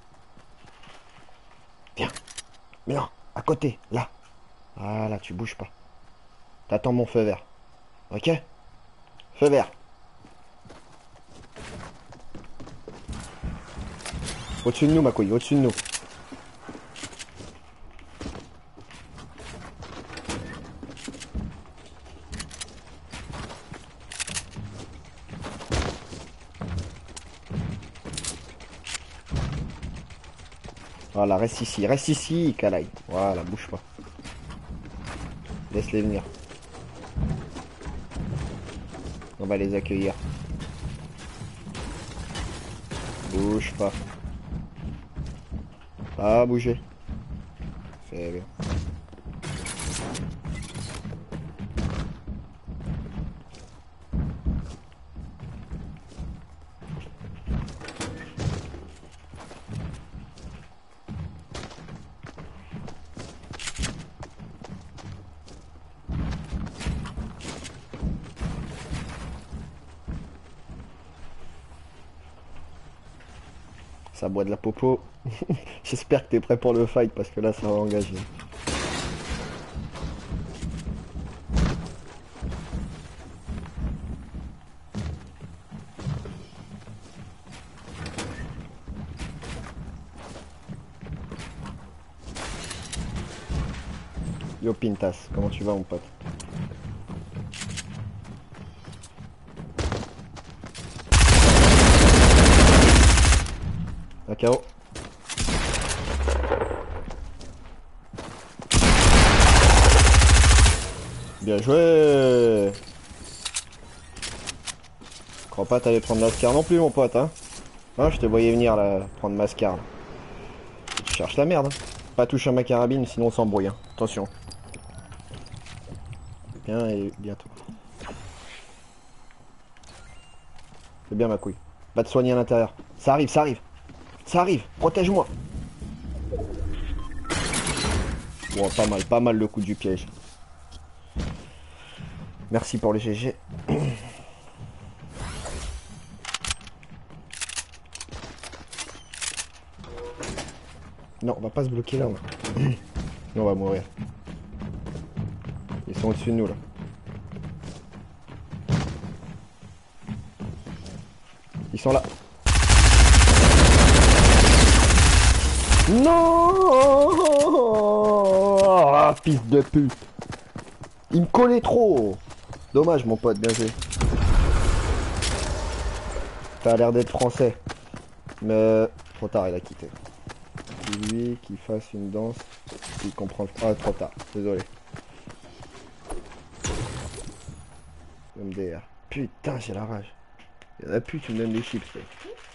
Viens. Mais non, à côté, là. Voilà, tu bouges pas. T'attends mon feu vert. Ok? Feu vert. Au-dessus de nous, ma couille, au-dessus de nous. Voilà, reste ici, reste ici, calaille. Voilà, bouge pas. Laisse-les venir. On va les accueillir. Bouge pas. Pas bouger. C'est bien. Ça boit de la popo. J'espère que t'es prêt pour le fight parce que là ça va engager. Yo Pintas, comment tu vas mon pote? Un K O. Bien joué. Je crois pas t'allais prendre Mascar non plus mon pote hein. Hein, je te voyais venir là prendre Mascar là. Tu cherches la merde hein. Pas toucher à ma carabine sinon on s'embrouille hein. Attention. Bien et bientôt. C'est bien ma couille. Va te soigner à l'intérieur. Ça arrive, ça arrive. Ça arrive, protège-moi. Bon, pas mal, pas mal le coup du piège. Merci pour le G G. Non, on va pas se bloquer là. On... non, on va mourir. Ils sont au-dessus de nous là. Ils sont là. Non, ah, fils de pute. Il me collait trop. Dommage mon pote, bien joué. T'as l'air d'être français. Mais trop tard, il a quitté. Lui qui fasse une danse. Il comprend. Ah, trop tard. Désolé. M D R. Putain, j'ai la rage. Il y en a plus, tu me donnes des chips. Là.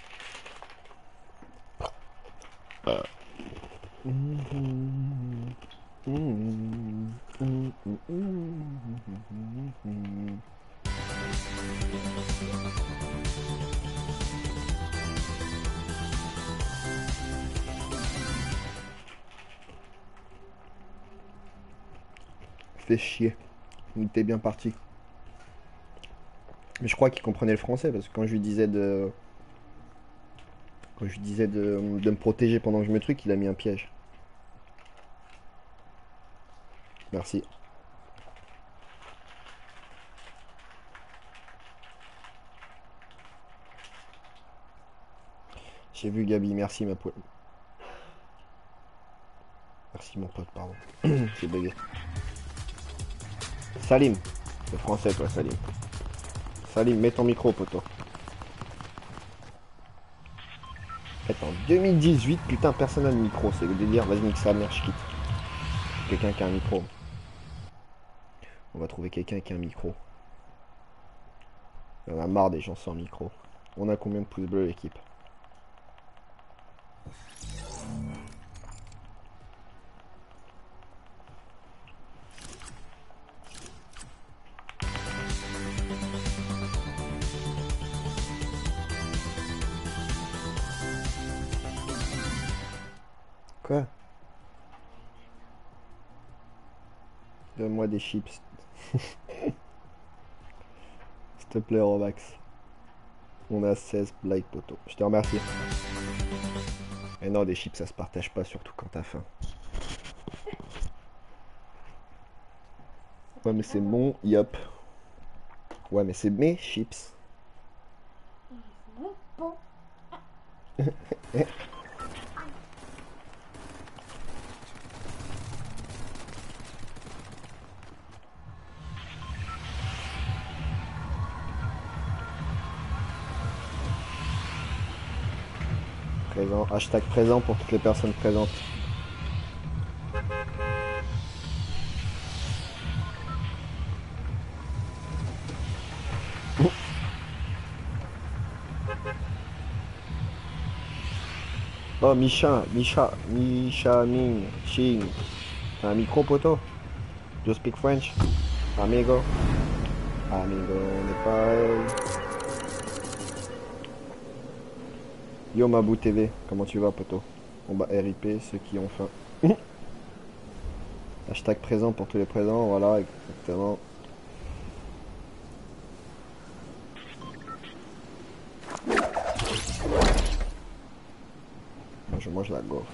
Ah. Fait chier. Il était bien parti. Mais je crois qu'il comprenait le français parce que quand je lui disais de. Quand je lui disais de, de me protéger pendant que je me truc, il a mis un piège. Merci. J'ai vu Gabi, merci ma poule. Merci mon pote, pardon. J'ai bugué. Salim. C'est français toi, Salim. Salim, mets ton micro, poteau. En deux mille dix-huit, putain, personne n'a de micro, c'est le délire. Vas-y, nique sa mère, je quitte. Quelqu'un qui a un micro. On va trouver quelqu'un qui a un micro. On a marre des gens sans micro. On a combien de pouces bleus, l'équipe? Quoi? Donne-moi des chips. S'il te plaît, Romax. On a seize likes, poteau. Je te remercie. Mais non, des chips, ça se partage pas, surtout quand t'as faim. Ouais, mais c'est mon yop. Ouais, mais c'est mes chips. Mon pot. Présent. Hashtag présent pour toutes les personnes présentes. Oh, Misha, Misha, Misha Ming, Ching. T'as un micro, poteau? Do you speak French? Amigo. Amigo, on est pareil. Yo Mabou T V, comment tu vas, poteau? On bat R I P, ceux qui ont faim. Hashtag présent pour tous les présents, voilà, exactement. Moi, je mange la gaufre.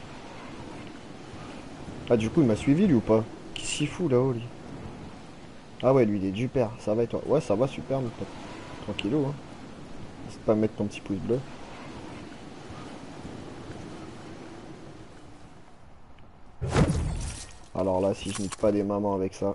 Ah, du coup, il m'a suivi, lui, ou pas? Qu'est-ce qu'il fout, là-haut, lui? Ah ouais, lui, il est du père. Ça va, et toi? Ouais, ça va, super, mon pote. Tranquillou, hein. N'hésite pas à mettre ton petit pouce bleu. Alors là, si je nique pas des mamans avec ça.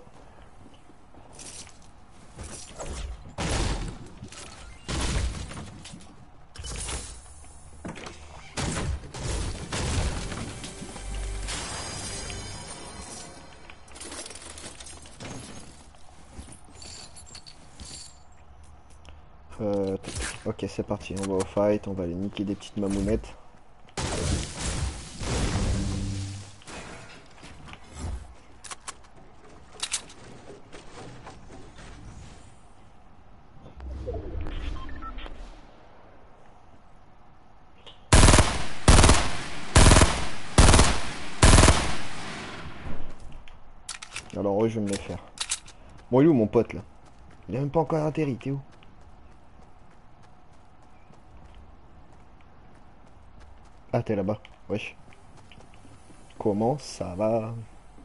Euh, ok, c'est parti, on va au fight, on va aller niquer des petites mamounettes. Alors eux, je vais me les faire. Bon, il est où mon pote là? Il a même pas encore atterri, t'es où? Ah, t'es là-bas, wesh. Comment ça va?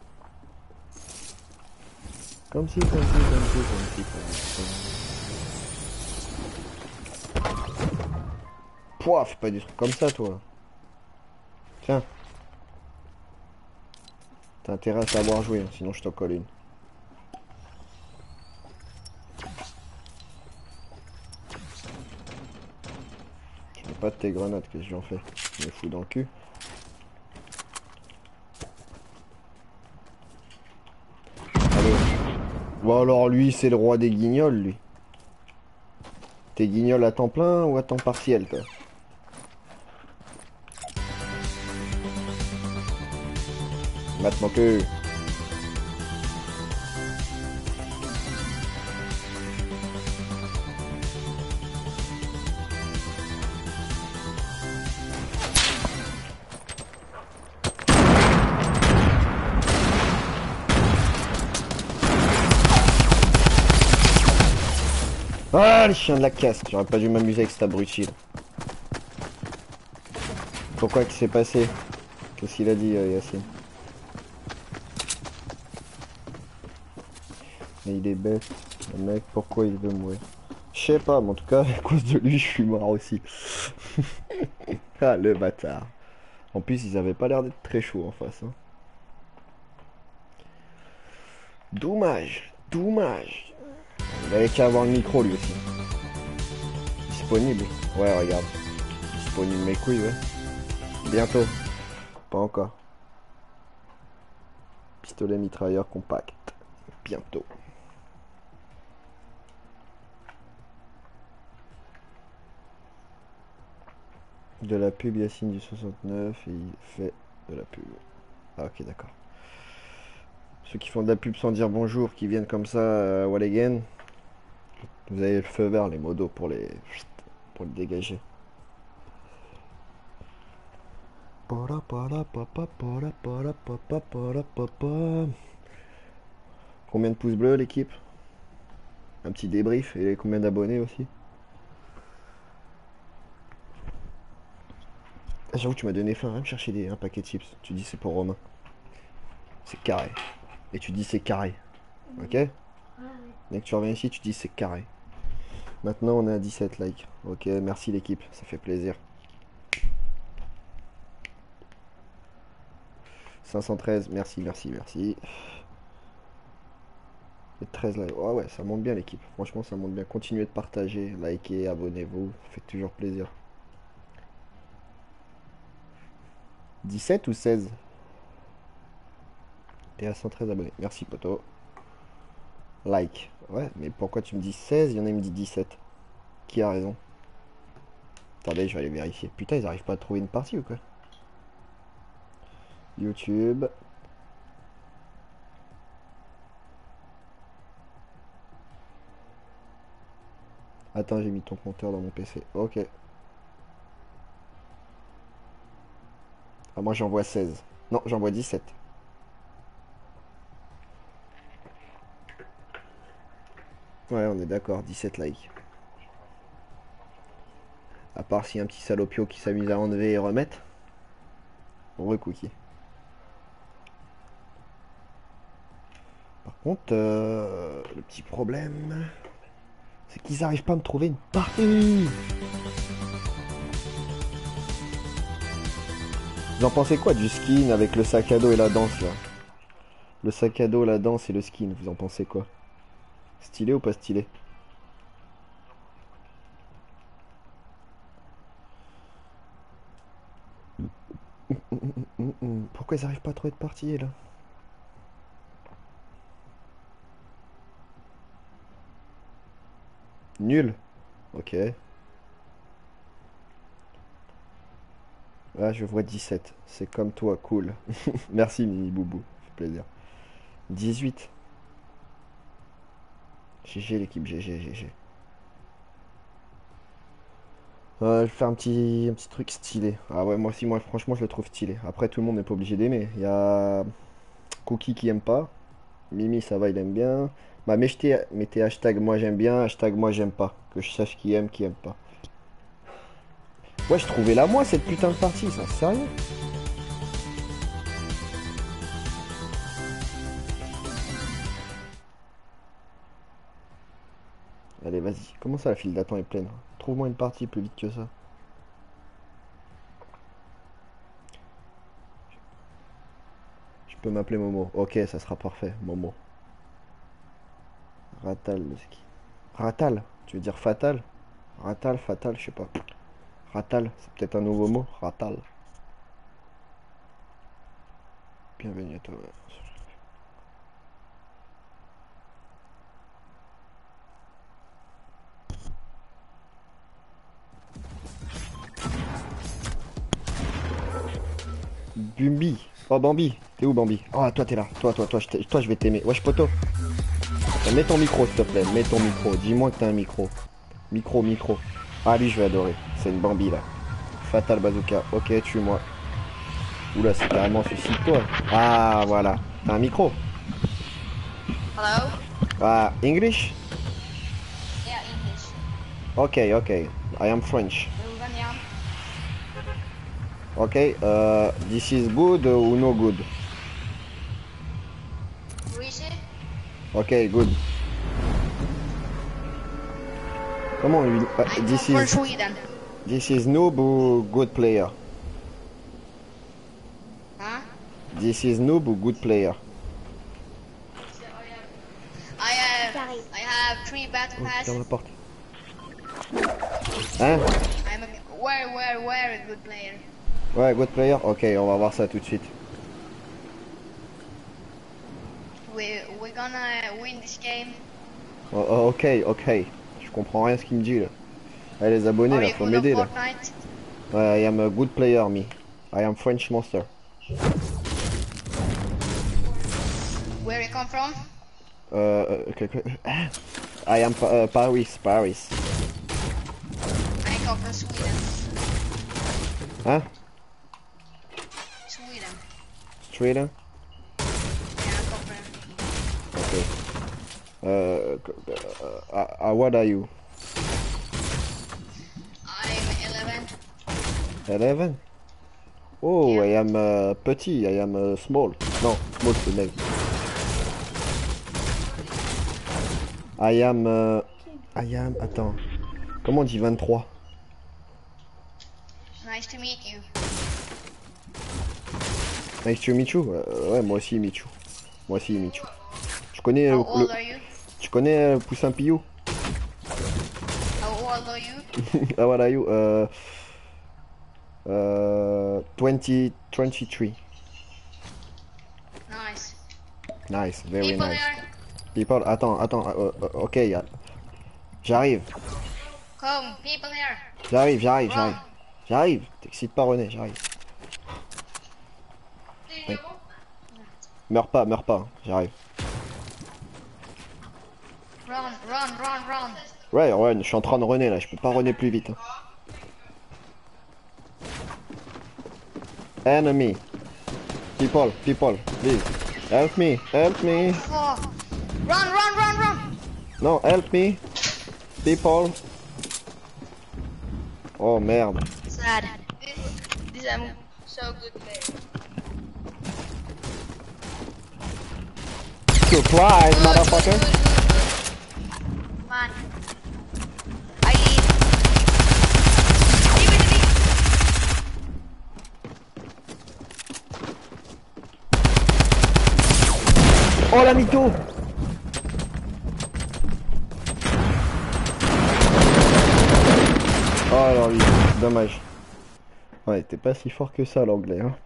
Comme si, comme si, comme si, comme si, comme si. Pouah, fais pas des trucs comme ça, toi. Tiens, t'as intérêt à savoir jouer, hein, sinon je t'en colle une. Je mets pas de tes grenades, qu'est-ce que j'en fais? Je me fous dans le cul. Allez. Bon alors lui, c'est le roi des guignols, lui. T'es guignol à temps plein ou à temps partiel, toi? Maintenant que... Ah, les chiens de la casse. J'aurais pas dû m'amuser avec cet abruti, là. Pourquoi qu'il s'est passé? Qu'est-ce qu'il a dit, euh, Yacine? Mais il est bête, le mec, pourquoi il veut mourir? Je sais pas, mais en tout cas, à cause de lui, je suis mort aussi. Ah, le bâtard. En plus, ils avaient pas l'air d'être très chauds en face. Hein. Dommage, dommage. Il avait qu'à avoir le micro, lui aussi. Disponible. Ouais, regarde. Disponible mes couilles, ouais. Bientôt. Pas encore. Pistolet mitrailleur compact. Bientôt. De la pub Yacine du soixante-neuf et il fait de la pub. Ah ok d'accord. Ceux qui font de la pub sans dire bonjour, qui viennent comme ça à Walligen, vous avez le feu vert les modos pour les pour le dégager. Combien de pouces bleus l'équipe? Un petit débrief et combien d'abonnés aussi? Ah, j'avoue tu m'as donné faim, va me chercher des, un paquet de chips. Tu dis c'est pour Romain. C'est carré. Et tu dis c'est carré. Ok? Ah, ouais. Dès que tu reviens ici, tu dis c'est carré. Maintenant on est à dix-sept likes. Ok, merci l'équipe, ça fait plaisir. cinq cent treize, merci, merci, merci. Et treize likes. Oh ouais, ça monte bien l'équipe. Franchement, ça monte bien. Continuez de partager, likez, abonnez-vous. Ça fait toujours plaisir. dix-sept ou seize? Et à cent treize abonnés. Merci, poto. Like. Ouais, mais pourquoi tu me dis seize? Il y en a qui me dit dix-sept. Qui a raison? Attendez, je vais aller vérifier. Putain, ils arrivent pas à trouver une partie ou quoi? YouTube. Attends, j'ai mis ton compteur dans mon P C. Ok. Ah, moi j'en vois seize. Non, j'en vois dix-sept. Ouais, on est d'accord, dix-sept likes. À part s'il y a un petit salopio qui s'amuse à enlever et remettre. Re cookie. Par contre, euh, le petit problème, c'est qu'ils arrivent pas à me trouver une partie. Vous en pensez quoi du skin avec le sac à dos et la danse là? Le sac à dos, la danse et le skin, vous en pensez quoi? Stylé ou pas stylé? Pourquoi ils arrivent pas à trouver de partie là? Nul. Ok. Ah, je vois dix-sept. C'est comme toi, cool. Merci, Mimi Boubou. Ça fait plaisir. dix-huit. G G, l'équipe G G, G G. Euh, je vais faire un petit, un petit truc stylé. Ah ouais, moi aussi, moi, franchement, je le trouve stylé. Après, tout le monde n'est pas obligé d'aimer. Il y a Cookie qui aime pas. Mimi, ça va, il aime bien. Bah, mettez, mettez hashtag moi j'aime bien, hashtag moi j'aime pas. Que je sache qui aime, qui aime pas. Ouais, je trouvais la moi cette putain de partie, ça, sérieux? Allez, vas-y. Comment ça, la file d'attente est pleine? Trouve-moi une partie plus vite que ça. peux m'appeler Momo. Ok, ça sera parfait, Momo. Ratal le ski. Ratal, tu veux dire fatal? Ratal, fatal, je sais pas. Ratal, c'est peut-être un nouveau mot. Ratal. Bienvenue à toi. Bumbi. Oh Bambi. T'es où Bambi? Oh toi t'es là. Toi, toi, toi, je t'ai- toi je vais t'aimer. Wesh poto. Euh, Mets ton micro s'il te plaît. Mets ton micro. Dis-moi que t'as un micro. Micro, micro. Ah lui je vais adorer. C'est une Bambi là. Fatal bazooka. Ok, tue-moi. Oula, c'est carrément suicide-toi. Ah voilà. T'as un micro? Hello? Ah, English? Yeah, English. Ok, ok. I am French. Ruben, yeah. Ok, uh, this is good ou no good? Who is it? Ok, good. Comment lui... uh, I come this from is... Sweden. This is noob ou good player? Huh? This is noob ou good player? I have, J'arrive. I have three battle Oh, pass. ferme la porte. Hein? I'm a very, very, very good player. Ouais, good player? Ok, on va voir ça tout de suite. We, we're gonna win this game. Oh, oh, ok, ok. Je comprends rien ce qu'il me dit là. Eh, les abonnés Are là, you faut good at m'aider là. Fortnite? Ouais, I am a good player, me. I am French monster. Where you come from? Euh, euh, que- que- ah, I am pa- euh, Paris, Paris. I come from Sweden. Hein? Sweden. Sweden? Yeah, I come from. Okay. Uh, uh, uh, uh, what are you? I'm eleven. eleven? Oh, Yeah. I am uh, petit, I am uh, small. Non, small c'est mec. I am... Uh, I am... Attends. Comment on dit vingt-trois? Nice to meet you. Nice to meet you? Euh, ouais, moi aussi meet you. Moi aussi meet you. Tu connais How euh, le... old are you? Tu connais euh, Poussin Pillou? How old are you? Ah, what are you? Euh... Euh... twenty, twenty-three. Nice. Nice, very People nice. there? People, attends, attends, euh, euh, ok, y a- j'arrive, Come, people here. j'arrive, j'arrive, Run. j'arrive, j'arrive, t'excites pas René, j'arrive. Oui. Meurs pas, meurs pas, j'arrive. Run, run, run, run. Ouais, ouais, je suis en train de René là, je peux pas René plus vite. hein. Enemy. People, people, please. Help me, help me. Oh. Run, run, run, run. Non, help me. People. Oh merde. Sad. This, this I'm so good player. Surprise, Good, motherfucker. good, good, good. Man. I eat. Leave it, leave Oh la mytho. Oh alors lui, dommage. Ouais, t'es pas si fort que ça l'anglais, hein.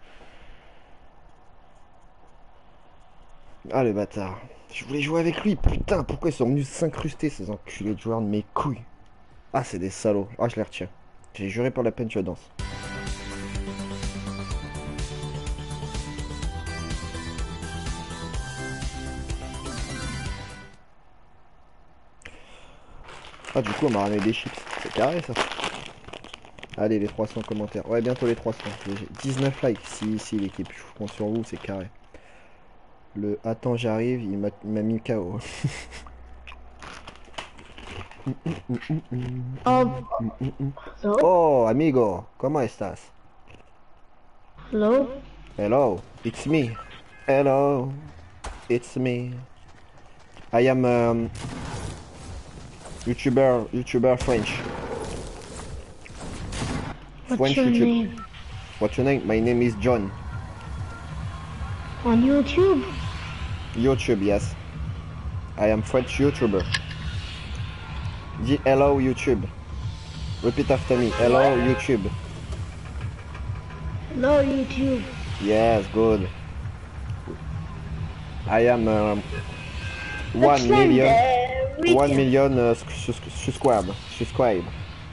Ah le bâtard. Je voulais jouer avec lui, putain, pourquoi ils sont venus s'incruster ces enculés de joueurs de mes couilles. Ah c'est des salauds. Ah je les retiens. J'ai juré par la peine je danse. Ah du coup on m'a ramené des chips. C'est carré ça. Allez les trois cents commentaires. Ouais bientôt les trois cents. J'ai dix-neuf likes. Si si l'équipe, je compte sur vous, c'est carré. Le attends j'arrive, il m'a il m'a mis K O. Oh, hello? Oh amigo, comment estás? Hello? Hello, it's me. Hello, it's me. I am um, YouTuber, YouTuber French. What's French your YouTube. name? What's your name? My name is John. On YouTube? YouTube, yes. I am French YouTuber. Dis hello YouTube. Repeat after me. Hello YouTube. Hello, YouTube. Yes, good. I am um, Let's one send, million, uh, Rita. one million uh, sus- subscribe, subscribe.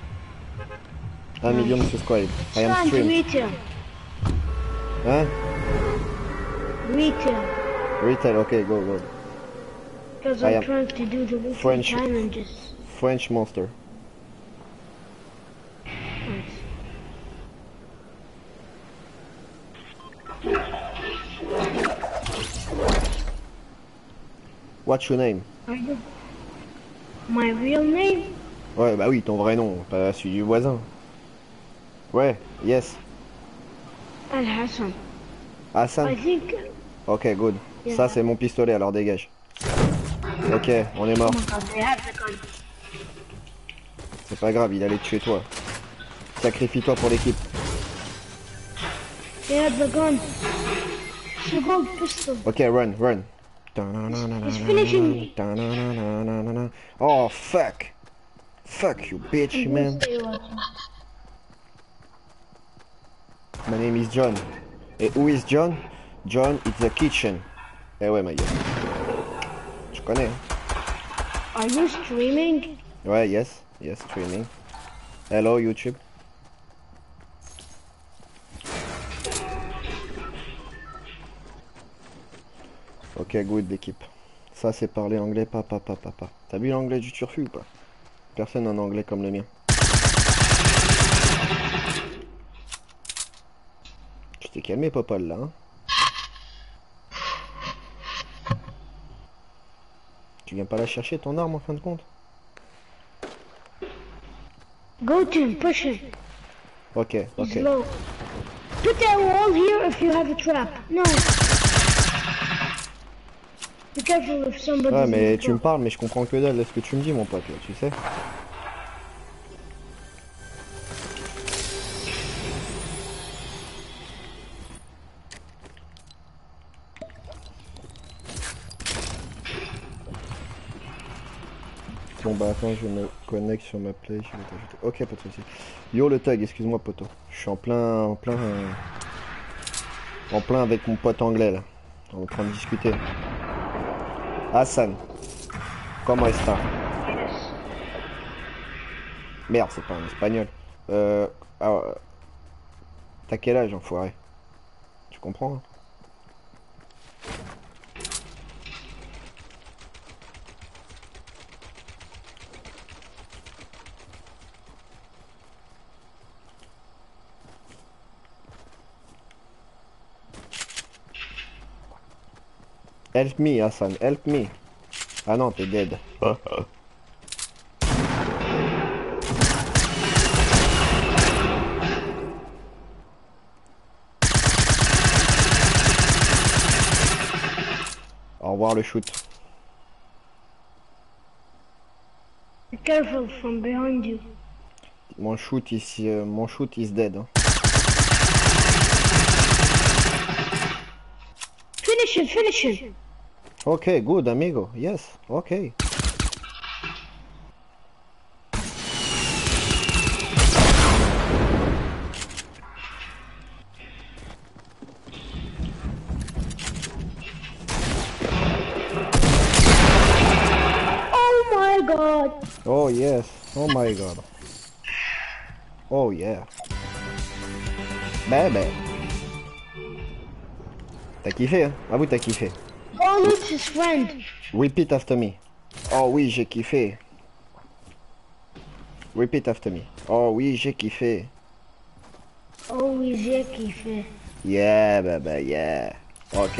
Un million de subscribe. I am Send stream. Rita. Hein? Rita. Retail, okay, go, go. Because I I'm am trying to do the weekly French. challenges. French monster. Nice. What's your name? Are you... My real name? Ouais, bah oui, ton vrai nom, pas celui du voisin. Ouais, yes. Al Hassan. I Hassan. think... Ok, good. Yeah. Ça, c'est mon pistolet, alors dégage. Ok, on est Oh mort. my god, they have the gun. C'est pas grave, il allait te tuer toi. Sacrifie-toi pour l'équipe. They have the gun. The gold pistol. Ok, run, run. He's finishing me. Oh, fuck. Fuck you, bitch, man. Stay watching. My name is John. Et who is John? John, it's the kitchen. Eh ouais, ma gueule. Je connais. Hein. Are you streaming? Ouais, yes. Yes, streaming. Hello, YouTube. Ok, good l'équipe. Ça, c'est parler anglais, papa, papa, papa. T'as vu l'anglais du turfu ou pas? Personne n'a un anglais comme le mien. Tu t'es calmé, papa, là, hein? Tu viens pas la chercher, ton arme, en fin de compte? Go to him, push him. Ok, He's ok. low. Put that wall here if you have a trap. No. Be careful if somebody's Ouais, in mais the tu me trap. parles, mais je comprends que dalle de ce que tu me dis, mon pote, là, tu sais. Bon bah attends, je me connecte sur ma play, je vais t'ajouter. Ok, pas de soucis. Yo le tag, excuse-moi poto. Je suis en plein, en plein, euh, en plein avec mon pote anglais là. On est en train de discuter. Hassan, comment est-ce que Merde, c'est pas un espagnol. Euh, ah, t'as quel âge, enfoiré? Tu comprends hein? Help me, Hassan, help me. Ah non, t'es dead. Au revoir le shoot. Be careful from behind you. Mon shoot is, euh, mon shoot is dead. Hein. Finish him, finish him. Ok, good amigo. Yes, ok. Oh my god. Oh yes. Oh my god. Oh yeah. Bébé. T'as kiffé hein? Ah oui, t'as kiffé. Oh, it's his friend. Repeat after me. Oh oui, j'ai kiffé. Repeat after me. Oh oui, j'ai kiffé. Oh, oui, j'ai kiffé. Yeah, bébé, yeah. Ok.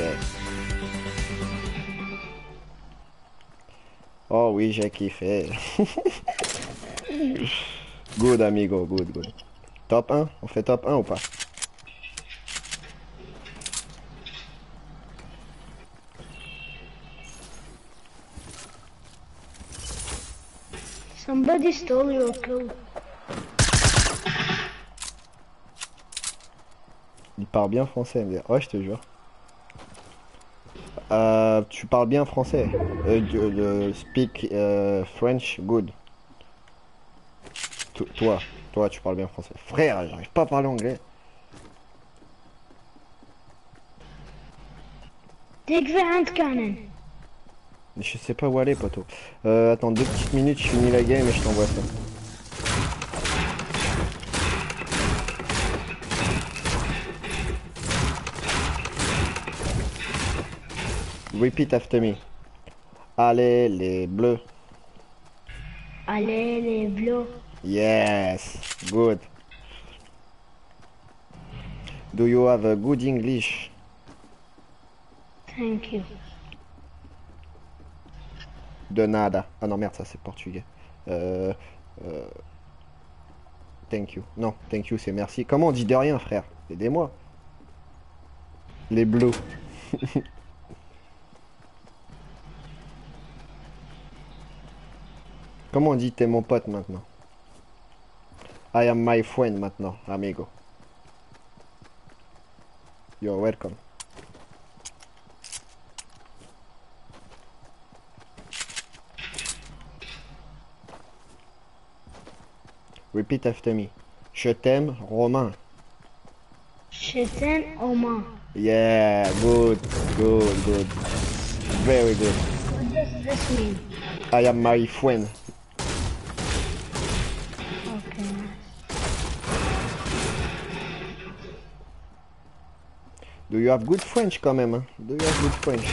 Oh oui, j'ai kiffé. Good amigo, good, good. Top un? On fait top un ou pas? Somebody stole your kill. Il parle bien français, mais ouais, je te jure. Euh, tu parles bien français. Euh, de- de speak euh, French, good. To- toi, toi, tu parles bien français. Frère, j'arrive pas à parler anglais. Take the hand cannon. Mais je sais pas où aller, poteau. Euh, attends, deux petites minutes, je finis la game et je t'envoie ça. Repeat after me. Allez, les bleus. Allez, les bleus. Yes, good. Do you have a good English? Thank you. De nada. Ah non, merde, ça c'est portugais. Euh, euh, thank you. Non, thank you, c'est merci. Comment on dit de rien, frère? Aidez-moi. Les bleus. Comment on dit t'es mon pote maintenant? I am my friend maintenant, amigo. You're welcome. Repeat after me. Je t'aime, Romain. Je t'aime, Omar. Yeah, good, good, good. Very good. What does this mean? I am my friend. Okay. Do you have good French quand même, hein? Do you have good French?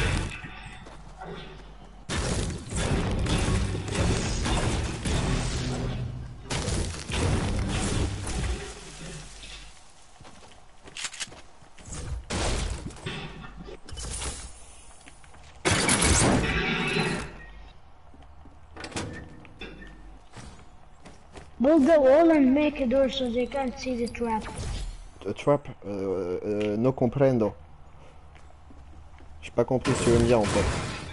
Build the wall and make a door so they can't see the trap. A trap? Euh, euh, no comprendo. J'ai pas compris ce que tu veux me dire en fait.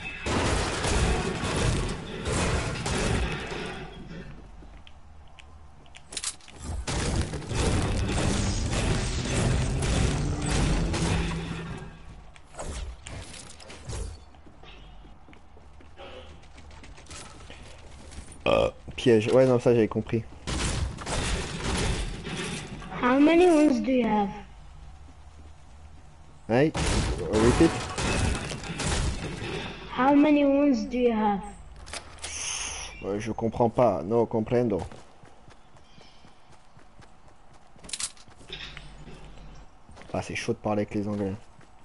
Piège. Ouais, non, ça j'avais compris. How many ones do you have? Hey, repeat. How many ones do you have? Euh, je comprends pas. No comprendo. Ah, c'est chaud de parler avec les Anglais.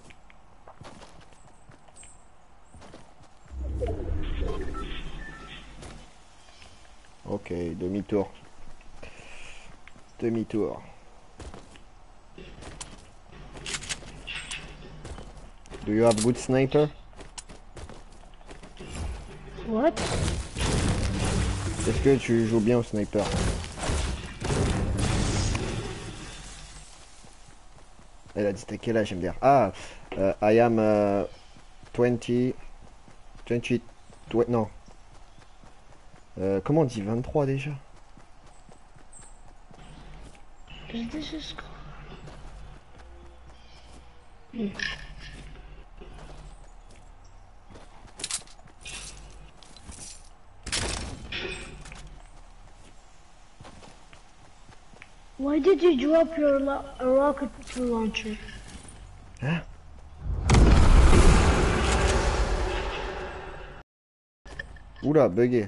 Ok, demi-tour. Demi-tour. Do you have good sniper? What? Est-ce que tu joues bien au sniper? Elle a dit t'as quel âge, j'aime bien. Ah, euh, I am uh, twenty, twenty, tw- non. Euh, comment on dit vingt-trois déjà? Is this a school? Hmm. Why did you drop your lo a rocket launcher? Hein? Oula, bugué.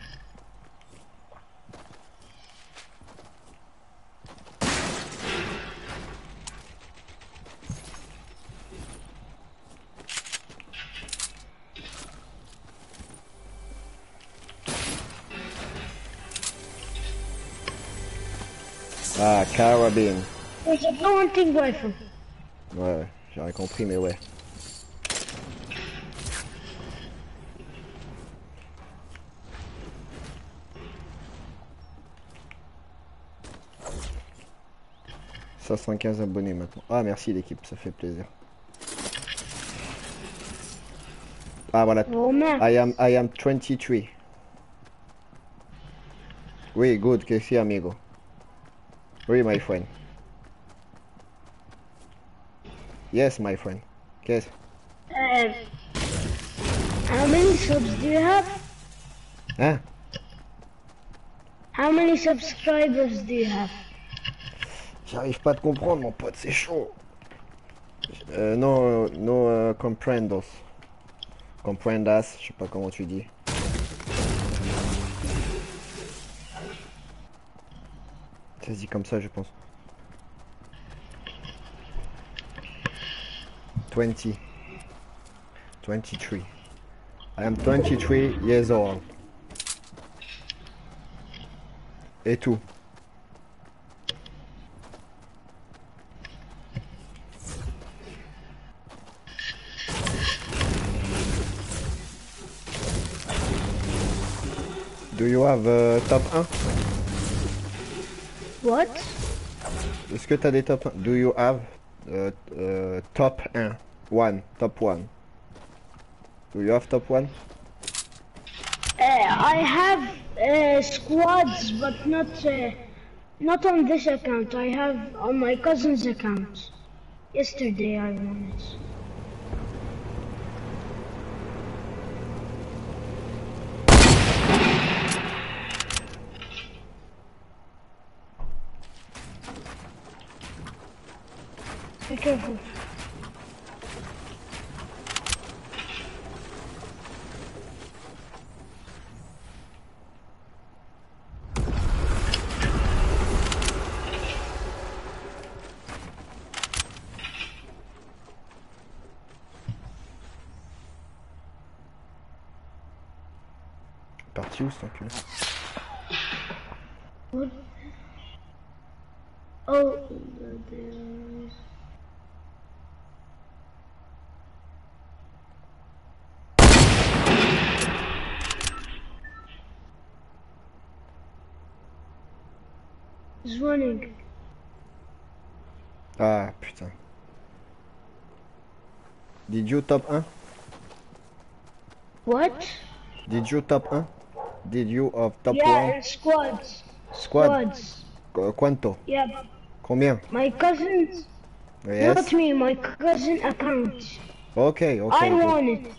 Ah, carabine. There's a hunting rifle. Ouais, j'aurais compris, mais ouais. cinq cent quinze abonnés maintenant. Ah, merci l'équipe, ça fait plaisir. Ah, voilà. Oh man. I am, I am twenty-three. Oui, good, que si, amigo. Oui, my friend. Yes, my friend. Qu'est-ce? Uh, How many subs do you have? Hein? How many subscribers do you have? J'arrive pas à te comprendre, mon pote, c'est chaud. Euh, no, no euh, comprendos. Comprendas, je sais pas comment tu dis. Ça se dit comme ça, je pense. twenty. twenty-three. I am twenty-three years old. Et tout. Do you have uh, top one? What? Est-ce que t'as des top one? Do you have uh, uh, top one? One, top one. Do you have top one? Uh, I have uh, squads, but not uh, not on this account. I have on my cousin's account. Yesterday I won it. Be careful. Parti où cet enculé? What? Oh, the- he's running. Ah putain. Did you top one? What? Did you top one? Did you of top Yeah, one? and squads. Squad? Squads. Qu- Quanto? Yeah, Combien? my cousin's. Yes? Not me, my cousin account. Ok, ok. I good. won it.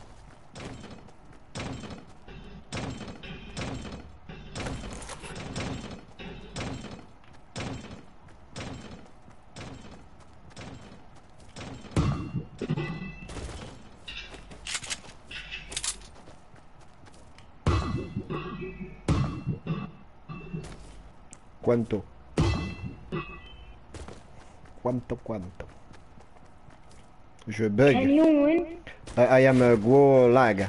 Quanto? Quanto, quanto? Je bug. Can you win? I, I am a go lag.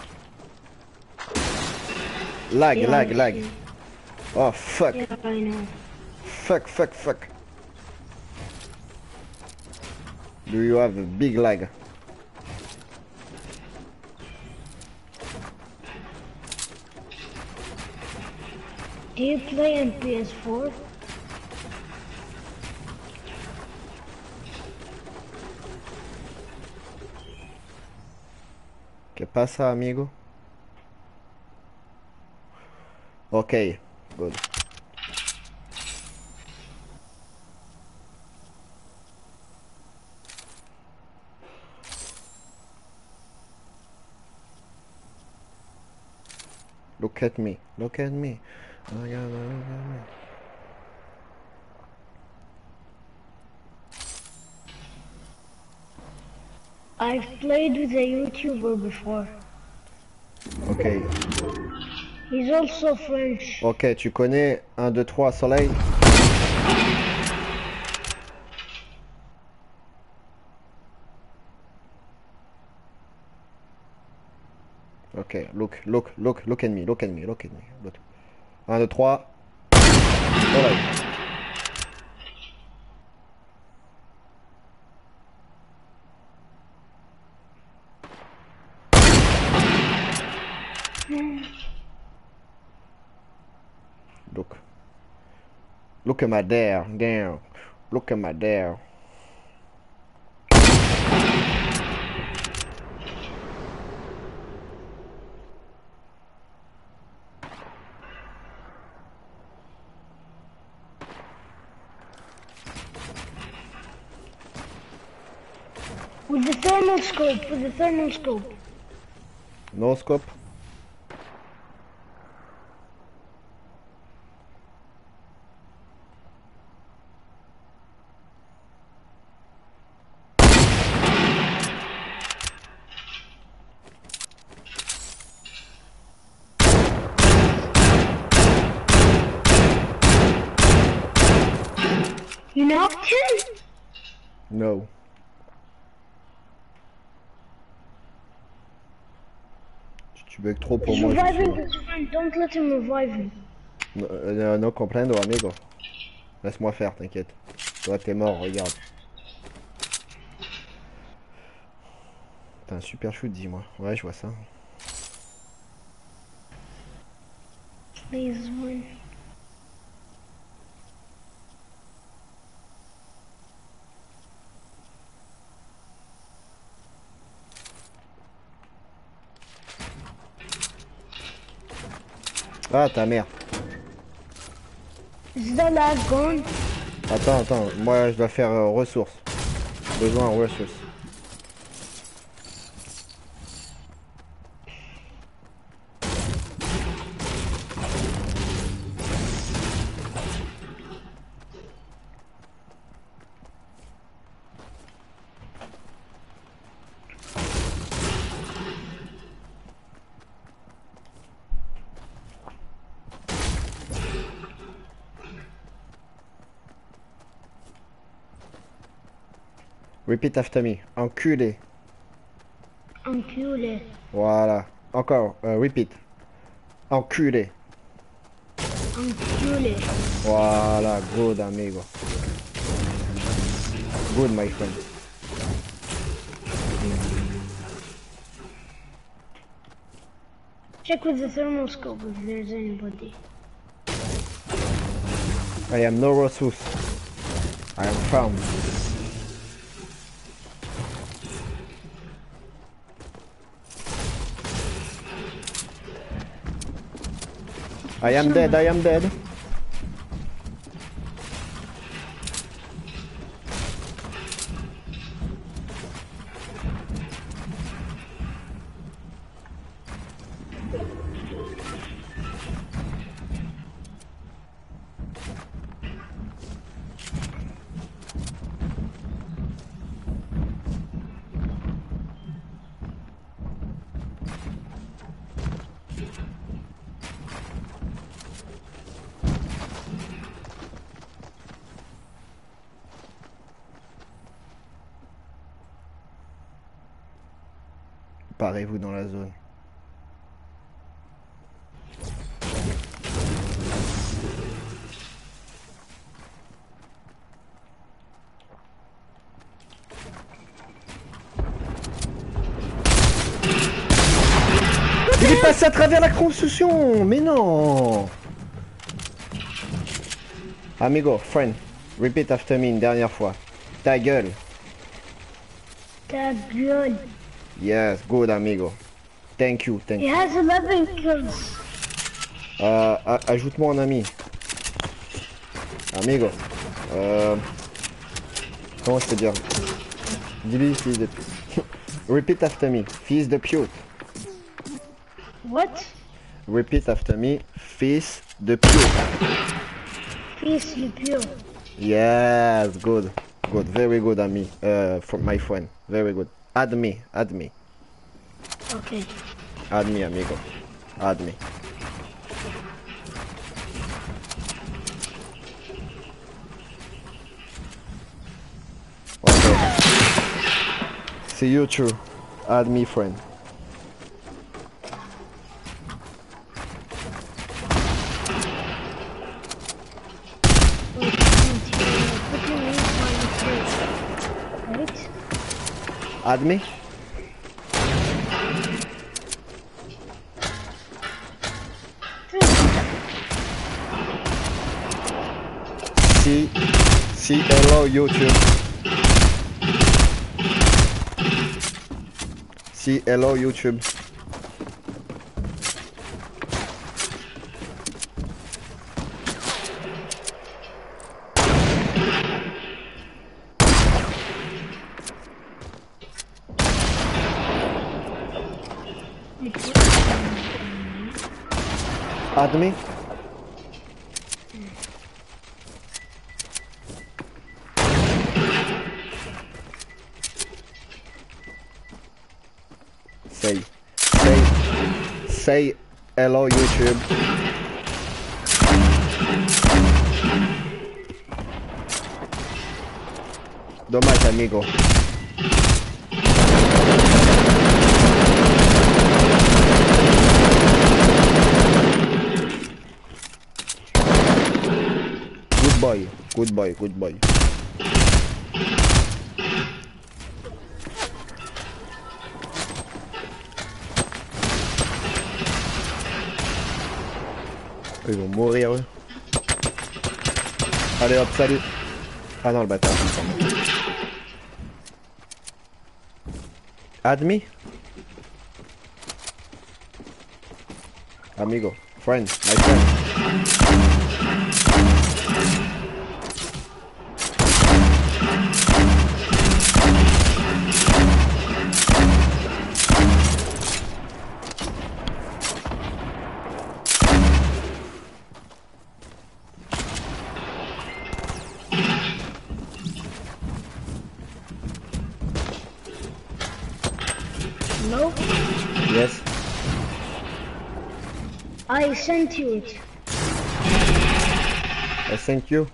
Lag, Yeah, lag, I lag. see. Oh fuck. Yeah, I know. Fuck, fuck, fuck. Do you have a big lag? Do you play on P S four? ¿Qué pasa, amigo? Okay, good. Look at me, look at me. I got- look at me. I've played with a YouTuber before. Ok, He's also French. ok, tu connais un, deux, trois, soleil? Ok, look, look, look, look at me, look at me, look at me. Look. un, deux, trois, soleil. Look. Look at my dare, damn. Look at my dare. With the thermal scope, with the thermal scope. No scope. You knocked him? No. Tu bugs trop pour He's moi. je reviving suis- his friend. Don't let him revive him. No, euh, no comprendo, amigo. Laisse-moi faire, t'inquiète. Toi, t'es mort, regarde. T'as un super shoot, dis-moi. Ouais, je vois ça. Please win. Ah, ta mère. Is the lag gone? Attends, attends. Moi, je dois faire euh, ressources. Besoin en ressources. Repeat after me. Enculé. Enculé. Voilà. Encore. euh, repeat. Enculé. Enculé. Voilà. Good, amigo. Good, my friend. Check with the thermal scope if there's anybody. I am no resource. I am found. I am dead, I am dead. Parez-vous dans la zone. Il est passé à travers la construction. Mais non. Amigo, friend, repeat after me une dernière fois. Ta gueule. Ta gueule. Yes, good amigo. Thank you, thank He you. has eleven kills. Euh, a- ajoute-moi en ami. Amigo. Euh, comment je peux dire? Dis-lui fils de pute. Repeat after me. Fils de pute. What? Repeat after me. Fils de pute. Fils de pure. Yes, good. Good, very good ami. Uh, for my friend. Very good. Add me, add me. Okay. Add me, amigo. Add me. Okay. See you too. Add me, friend. Wait, put your name on the page. Right? Add me? See, see, hello YouTube. See, hello YouTube. Add me. Say, say, say hello YouTube. Dommage amigo. Good boy, good boy, good boy. Ils vont mourir eux. Allez hop, salut. Ah non le bâtard. Add me. Amigo, friend, my friend. No, Yes. I sent you it. I thank you.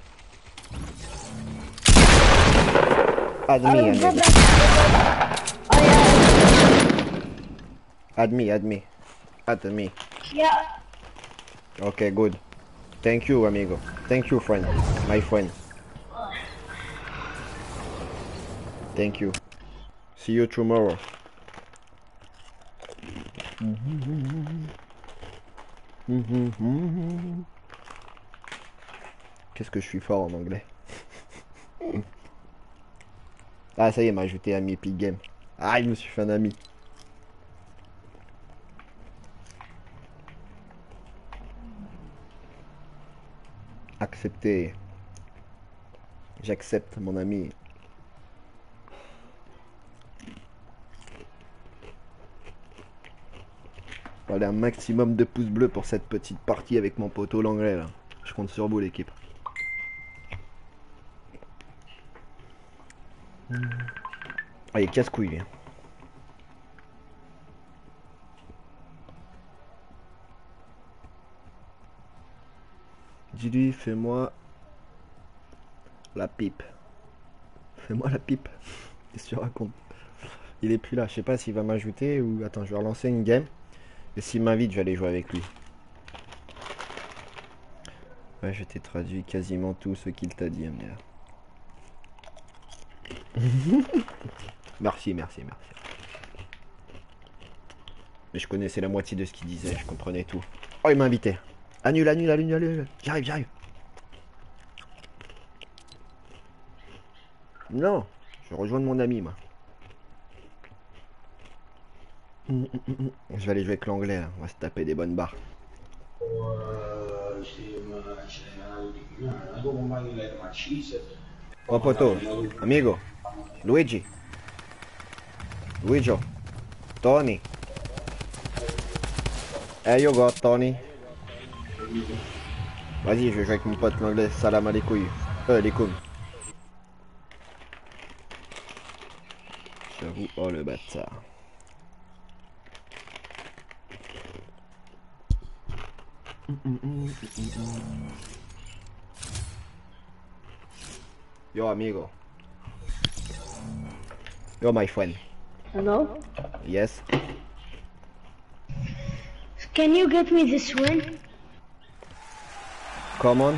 Add I me, will go amigo. back. I uh, Add me, add me. Add me. yeah. Okay, good. Thank you, amigo. Thank you, friend. My friend. Thank you. See you tomorrow. Qu'est-ce que je suis fort en anglais. Ah, ça y est, il m'a ajouté ami Epic Game. Ah, il me suis fait un ami. Accepter. J'accepte mon ami. Allez, un maximum de pouces bleus pour cette petite partie avec mon poteau l'anglais là. Je compte sur vous l'équipe. Allez, casse-couille. Hein. Dis-lui, fais-moi la pipe. Fais-moi la pipe. Qu'est-ce que tu racontes? Il est plus là. Je sais pas s'il va m'ajouter ou... Attends, je vais relancer une game. Et s'il m'invite, je vais aller jouer avec lui. Ouais, je t'ai traduit quasiment tout ce qu'il t'a dit, M D R. Merci, merci, merci. Mais je connaissais la moitié de ce qu'il disait, je comprenais tout. Oh, il m'a invité. Annule, annule, annule, annule. J'arrive, j'arrive. Non, je rejoins mon ami, moi. Je vais aller jouer avec l'anglais, là. On va se taper des bonnes barres. Oh, poto. Amigo. Luigi. Luigi. Tony. Hey, you got Tony. Vas-y, je vais jouer avec mon pote l'anglais. Salam alaikum. Euh, alaikum. J'avoue, oh le bâtard. Yo, amigo. Yo, my friend. Hello? Yes. Can you get me this win? Come on.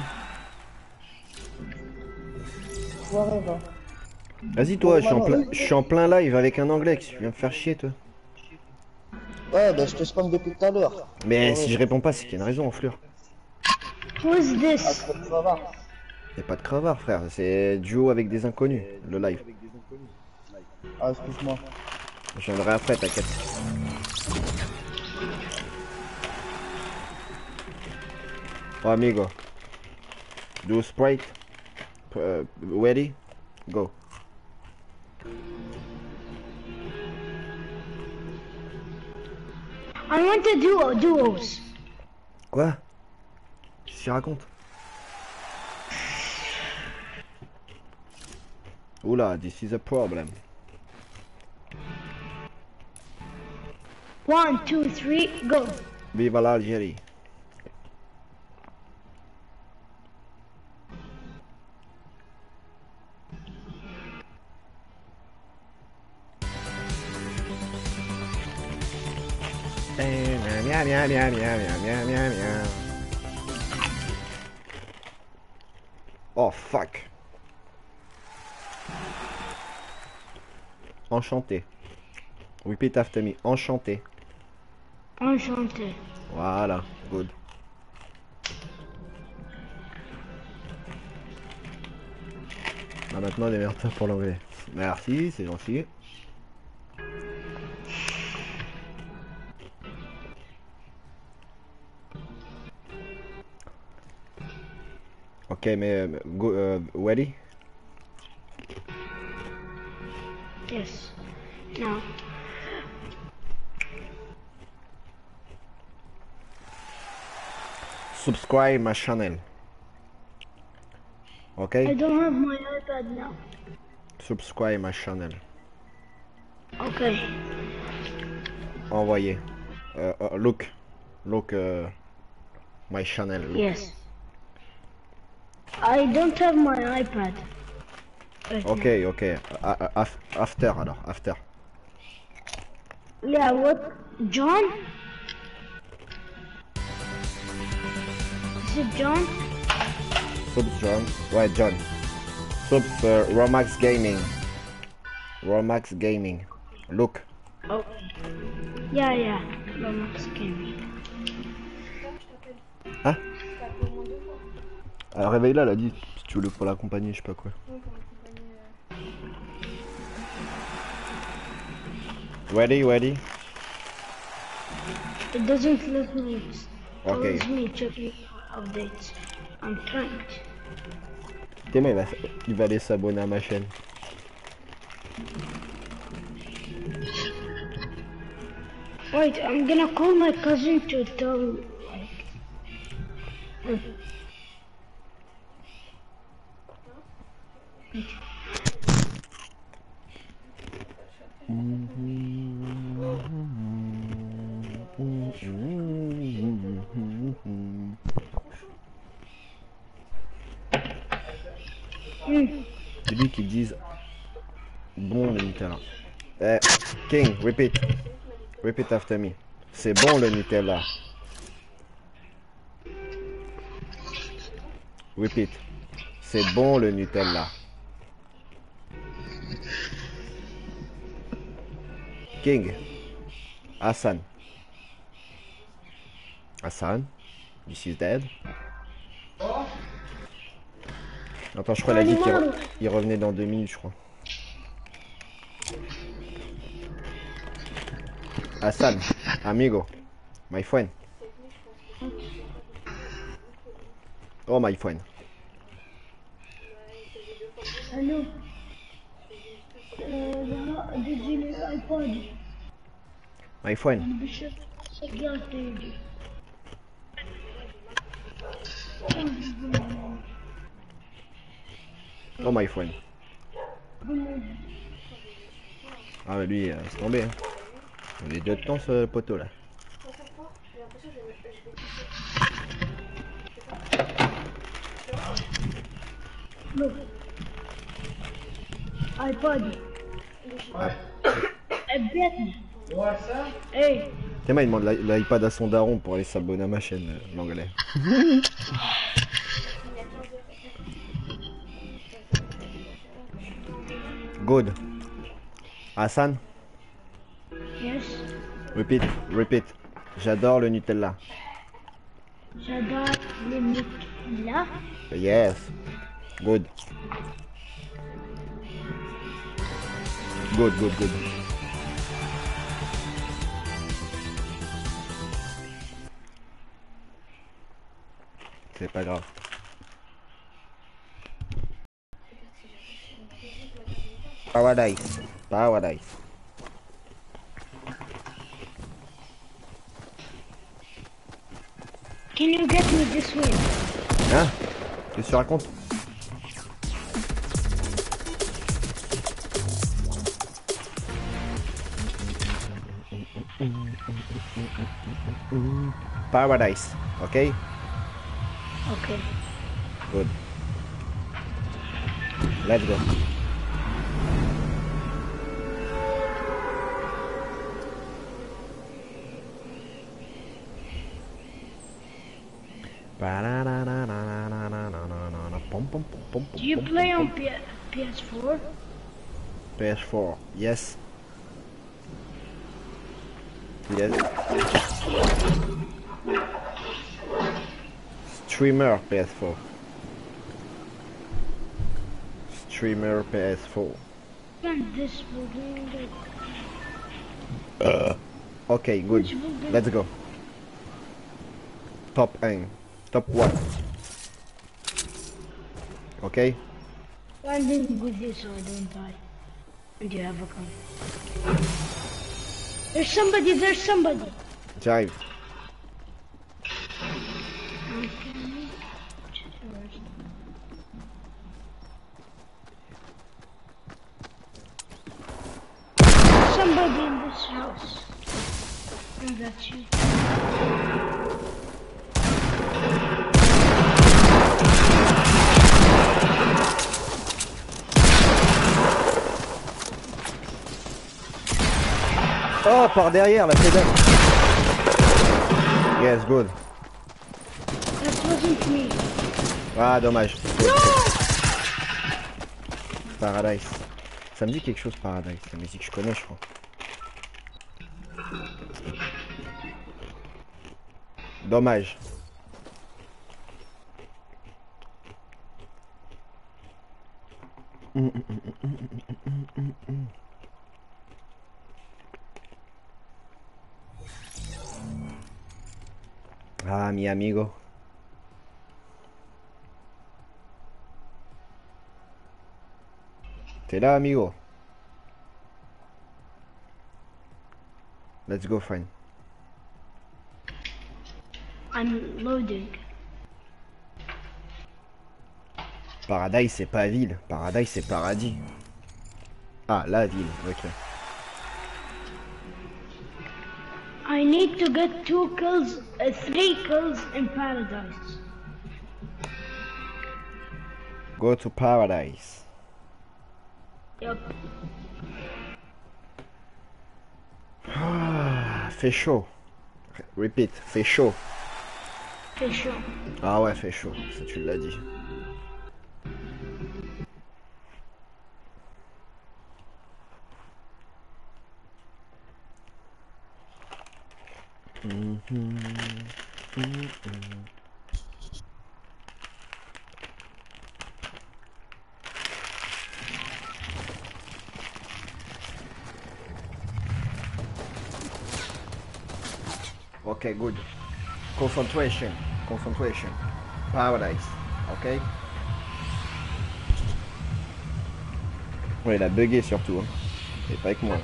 Whatever. Vas-y, toi, je suis en plein, je suis en plein live avec un anglais. Tu viens me faire chier, toi. Ouais, bah je te spamme depuis tout à l'heure. Mais Ouais, si ouais. je réponds pas, c'est qu'il y a une raison, en fleur. Who's Ah, this? c'est pas grave. Y'a pas de crevard, frère. C'est duo avec des inconnus, le live. Ah, excuse-moi. Je viendrai après, t'inquiète. Oh, amigo. Do sprite. Uh, ready? Go. I want to do duos. Quoi? Qu'est-ce qu'il raconte? Oula, this is a problem. One, two, three, go. Viva l'Algérie. Oh fuck. Enchanté. Repeat after me. Enchanté. Enchanté. Voilà. Good. Ah, maintenant les meilleurs pour l'anglais. Merci, c'est gentil. Ok, mais uh, go, uh, ready? Yes. Now. Subscribe my channel. Okay? I don't have my iPad now. Subscribe my channel. Okay. Envoyez. Uh, uh, look. Look uh, my channel. Look. Yes. I don't have my iPad. Right Ok, ok. Uh, uh, af after alors, after. Yeah, what? John? Is it John? Subs John. Ouais, John. Subs uh, Romax Gaming. Romax Gaming. Look. Oh. Yeah, yeah. Romax Gaming. Hein? Alors réveille-la, elle a dit, si tu veux pour l'accompagner, je sais pas quoi. Ready, ready? It doesn't let me. Okay. Tells me checking updates. I'm trying. Théma, il va, il va aller s'abonner à ma chaîne. Wait, I'm gonna call my cousin to tell like. Hmm. C'est lui qui disent bon le Nutella. Eh, King, repeat. Repeat after me. C'est bon le Nutella. Repeat. C'est bon le Nutella. King. Hassan. Hassan. This is dead. Attends, je crois qu'il a dit qu'il re il revenait dans deux minutes, je crois. Hassan, amigo, my friend. Oh, my friend. Hello. Uh, did you need iPod? My friend. Bishop, Oh, my friend. Ah, mais lui, euh, c'est tombé. Hein. Il est deux de temps ce poteau là. Look. iPod. Ah. Hey. Théma, il demande l'iPad à son daron pour aller s'abonner à ma chaîne, euh, l'anglais. Good. Hassan? Yes. Repeat, repeat. J'adore le Nutella. J'adore le Nutella. Yes. Good. Good, good, good. C'est pas grave. Paradise. Paradise. Can you get me this way? Hein? Qu'est-ce que tu racontes? Paradise, okay? Okay. Good. Let's go. Do you play on P PS4? P S four, yes. Yes. Streamer P S four. Streamer P S four. And this building. Uh. Okay, good. Let's go. Top aim. Top one. Okay? Landing with you so I don't die. And you have a gun. There's somebody, there's somebody. J'arrive. Somebody in this house. And that's you. Oh, par derrière, la pédale. Yes, good. That wasn't me. Ah, dommage. No! Paradise. Ça me dit quelque chose, Paradise. La musique que je connais, je crois. Dommage. Mm, mm, mm, mm, mm, mm, mm. Ah, mi amigo. T'es là, amigo? Let's go, friend. I'm loading. Paradise, c'est pas ville. Paradise, c'est paradis. Ah, la ville, ok. I need to get two kills, uh, three kills in paradise. Go to paradise. Yep. Ah, fait chaud. Repeat, fait chaud. For sure. Ah ouais, fait chaud, ça tu l'as dit. Mhm, mhm. Okay, good. Concentration, concentration. Paradise, ok? Ouais, il a bugué surtout, hein. Et pas avec moi.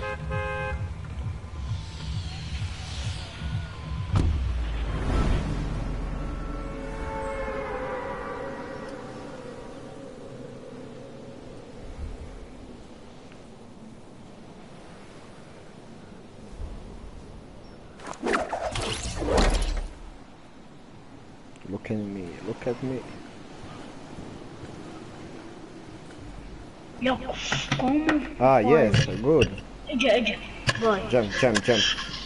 Look at me, look at me. Yo, como? Ah, yes, good. Eja, Eja. Boy. Jump, jump, jump.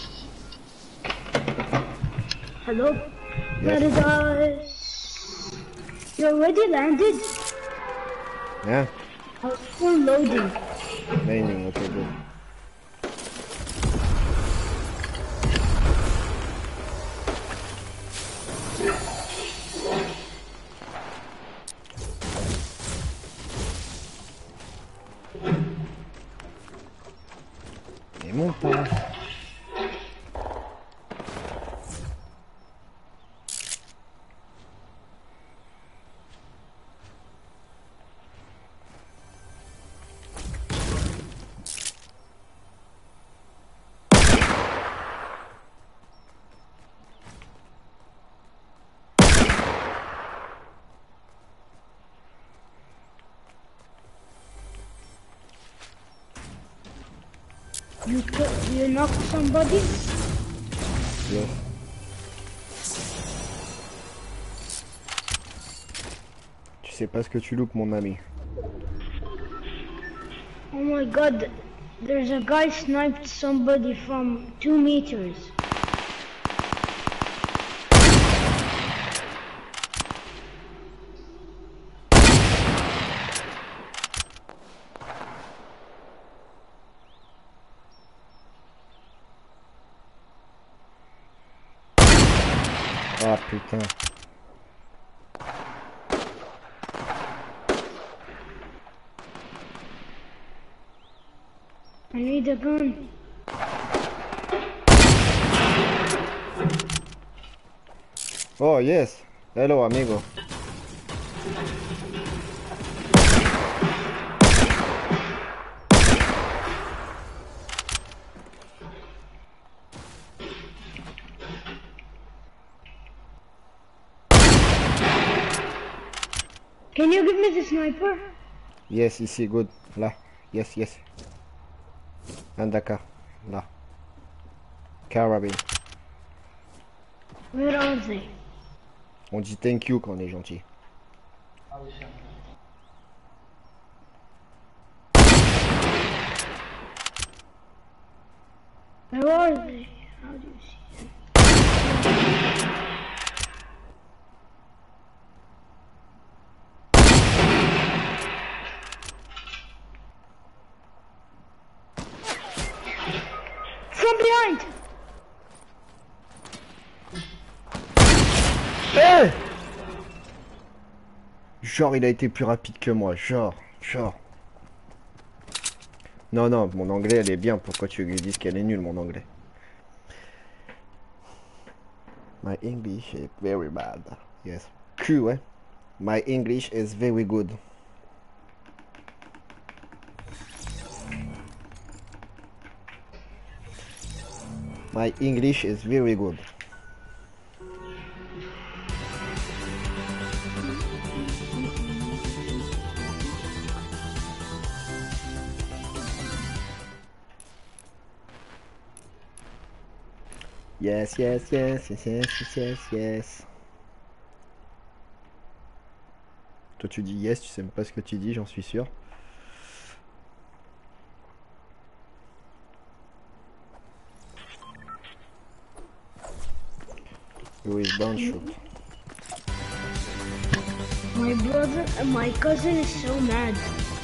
Hello? Yes. Paradise. You already landed? Yeah, I was full loading. landing, okay, good. Et monte pas. You cu- you knock somebody? Yes. Tu sais pas ce que tu loupes, mon ami. Oh my god, there's a guy sniped somebody from two meters. Ah putain. I need a gun. Oh yes. Hello amigo. Can you give me the sniper? Yes, ici, good. Là. Yes, yes. Un Dakar. Là. Carabine. Where are they? On dit thank you quand on est gentil. Where are they? How do you see them? From behind! Hey! Genre, il a été plus rapide que moi. Genre, genre. Non, non, mon anglais, elle est bien. Pourquoi tu lui dis qu'elle est nulle, mon anglais? My English is very bad. Yes. Q, ouais. My English is very good. My English is very good. Yes, yes, yes, yes, yes, yes, yes, yes. Toi tu dis yes, tu sais même pas ce que tu dis, j'en suis sûr. Oui, don't shoot. My brother, uh, my cousin is so mad.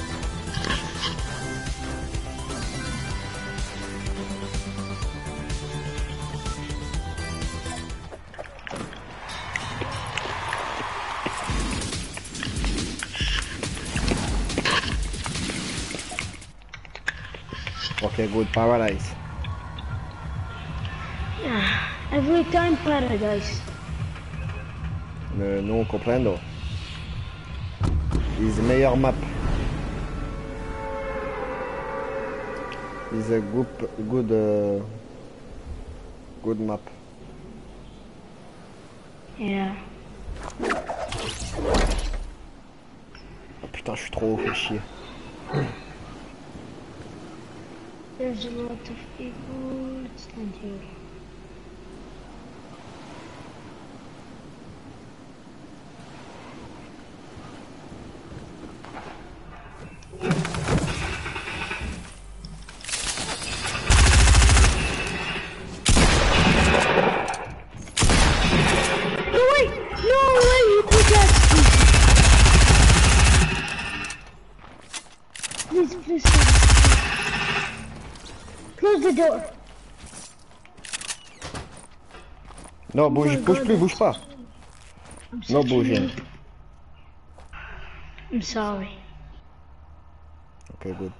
Okay, good, paradise. Yeah, every time paradise. Euh, non comprendo. Is the meilleur map. Is a good, good, uh, good map. Yeah. Oh, putain, je suis trop haut, fait chier. There's a lot of people. Let's stand here. No way! No way! You put that. Please, please. Close the door. Non, Oh bouge, my bouge God, plus, bouge pas. I'm Non, such bouge. an- I'm sorry. Okay, good.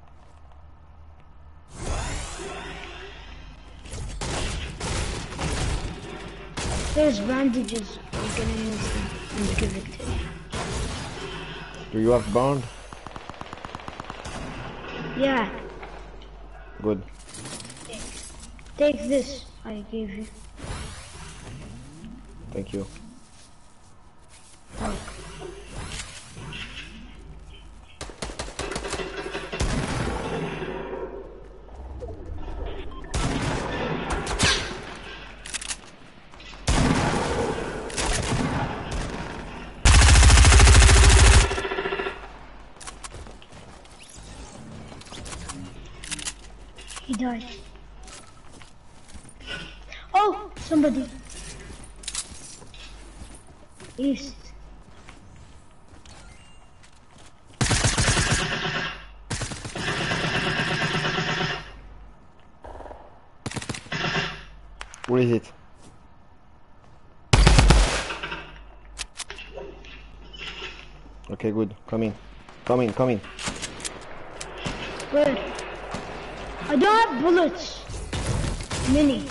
There's bandages. You can use them and give it to me. Do you have bond? Yeah, Good. take this. I gave you. Thank you. died. Oh, somebody. East. Where is it? Okay, good. Come in. Come in, come in. Where? I don't have bullets. Mini.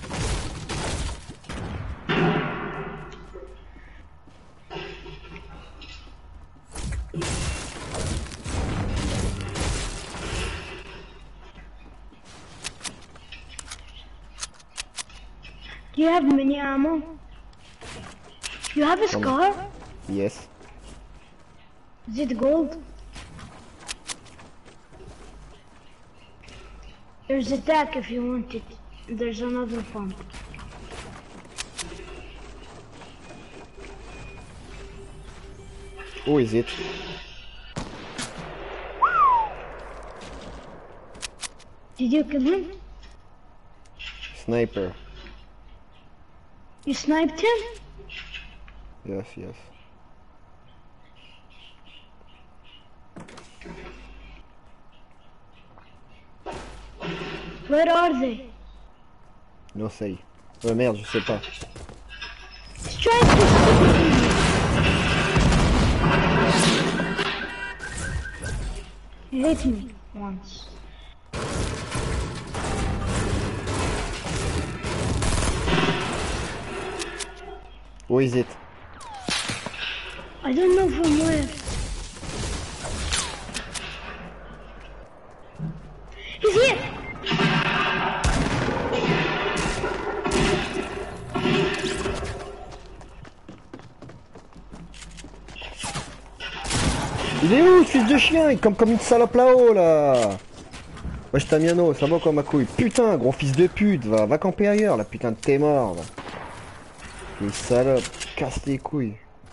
Do you have mini ammo? You have a scar? Yes. Is it gold? There's a tack if you want it. There's another pump. Who is it? Did you kill him? Sniper. You sniped him? Yes, yes. Where are they? No say. Oh merde, je sais pas. Strike this. You hit me once. Who is it? I don't know from where. He's here! Il est où, fils de chien? Il campe comme une salope là-haut, là. Wesh, Tamiano, ça va comme ma couille. Putain, gros fils de pute, va, va camper ailleurs, la putain de t'es mort, va. Les salopes, casse les couilles.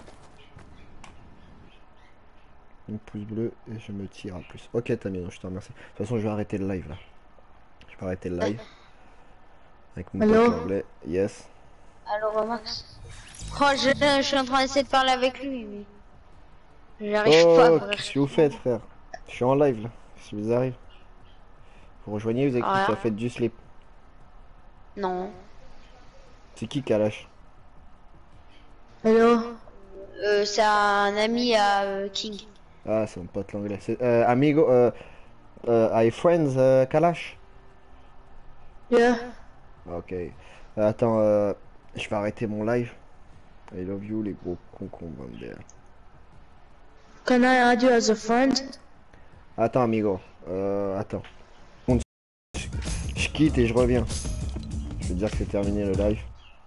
Un pouce bleu et je me tire à plus. Ok, Tamiano, je te remercie. De toute façon, je vais arrêter le live, là. Je vais arrêter le live. Avec mon Allô pote anglais. Yes. Alors Max. Oh, je, je suis en train d'essayer de parler avec lui, mais j'arrive pas. Oh, frère. qu'est-ce que vous faites, frère? Je suis en live, là. Si vous arrive. Vous rejoignez, vous avez Ah. qui ça fait du slip. Non. C'est qui Kalash? Allô. Euh, c'est un ami à euh, King. Ah, c'est mon pote l'anglais. C'est euh, amigo, euh, euh, I friends euh, Kalash? Yeah. Ok. Euh, attends, euh, je vais arrêter mon live. I love you, les gros concombres. M D. Can I add you as a friend? Attends, amigo. Euh, attends. On- Je, je quitte et je reviens. Je veux dire que c'est terminé le live.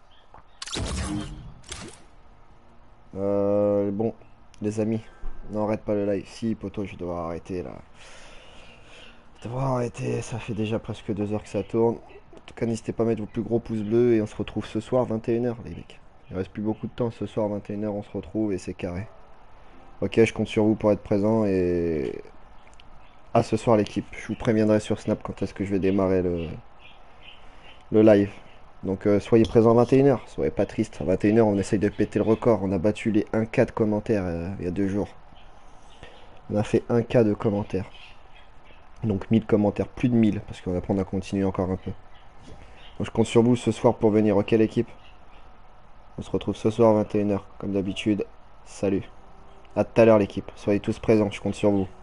Euh, bon, les amis. Non, arrête pas le live. Si, poto, je vais devoir arrêter là. Je vais devoir arrêter. Ça fait déjà presque deux heures que ça tourne. En tout cas, n'hésitez pas à mettre vos plus gros pouces bleus et on se retrouve ce soir vingt et une heures, les mecs. Il reste plus beaucoup de temps. Ce soir vingt et une heures, on se retrouve et c'est carré. Ok, je compte sur vous pour être présent et à ce soir l'équipe. Je vous préviendrai sur Snap quand est-ce que je vais démarrer le le live. Donc euh, soyez présents à vingt et une heures, soyez pas tristes. À vingt et une heures, on essaye de péter le record. On a battu les un K de commentaires euh, il y a deux jours. On a fait un K de commentaires. Donc mille commentaires, plus de mille, parce qu'on va prendre à continuer encore un peu. Donc je compte sur vous ce soir pour venir. Ok l'équipe? On se retrouve ce soir à vingt et une heures, comme d'habitude. Salut. À tout à l'heure l'équipe. Soyez tous présents, je compte sur vous.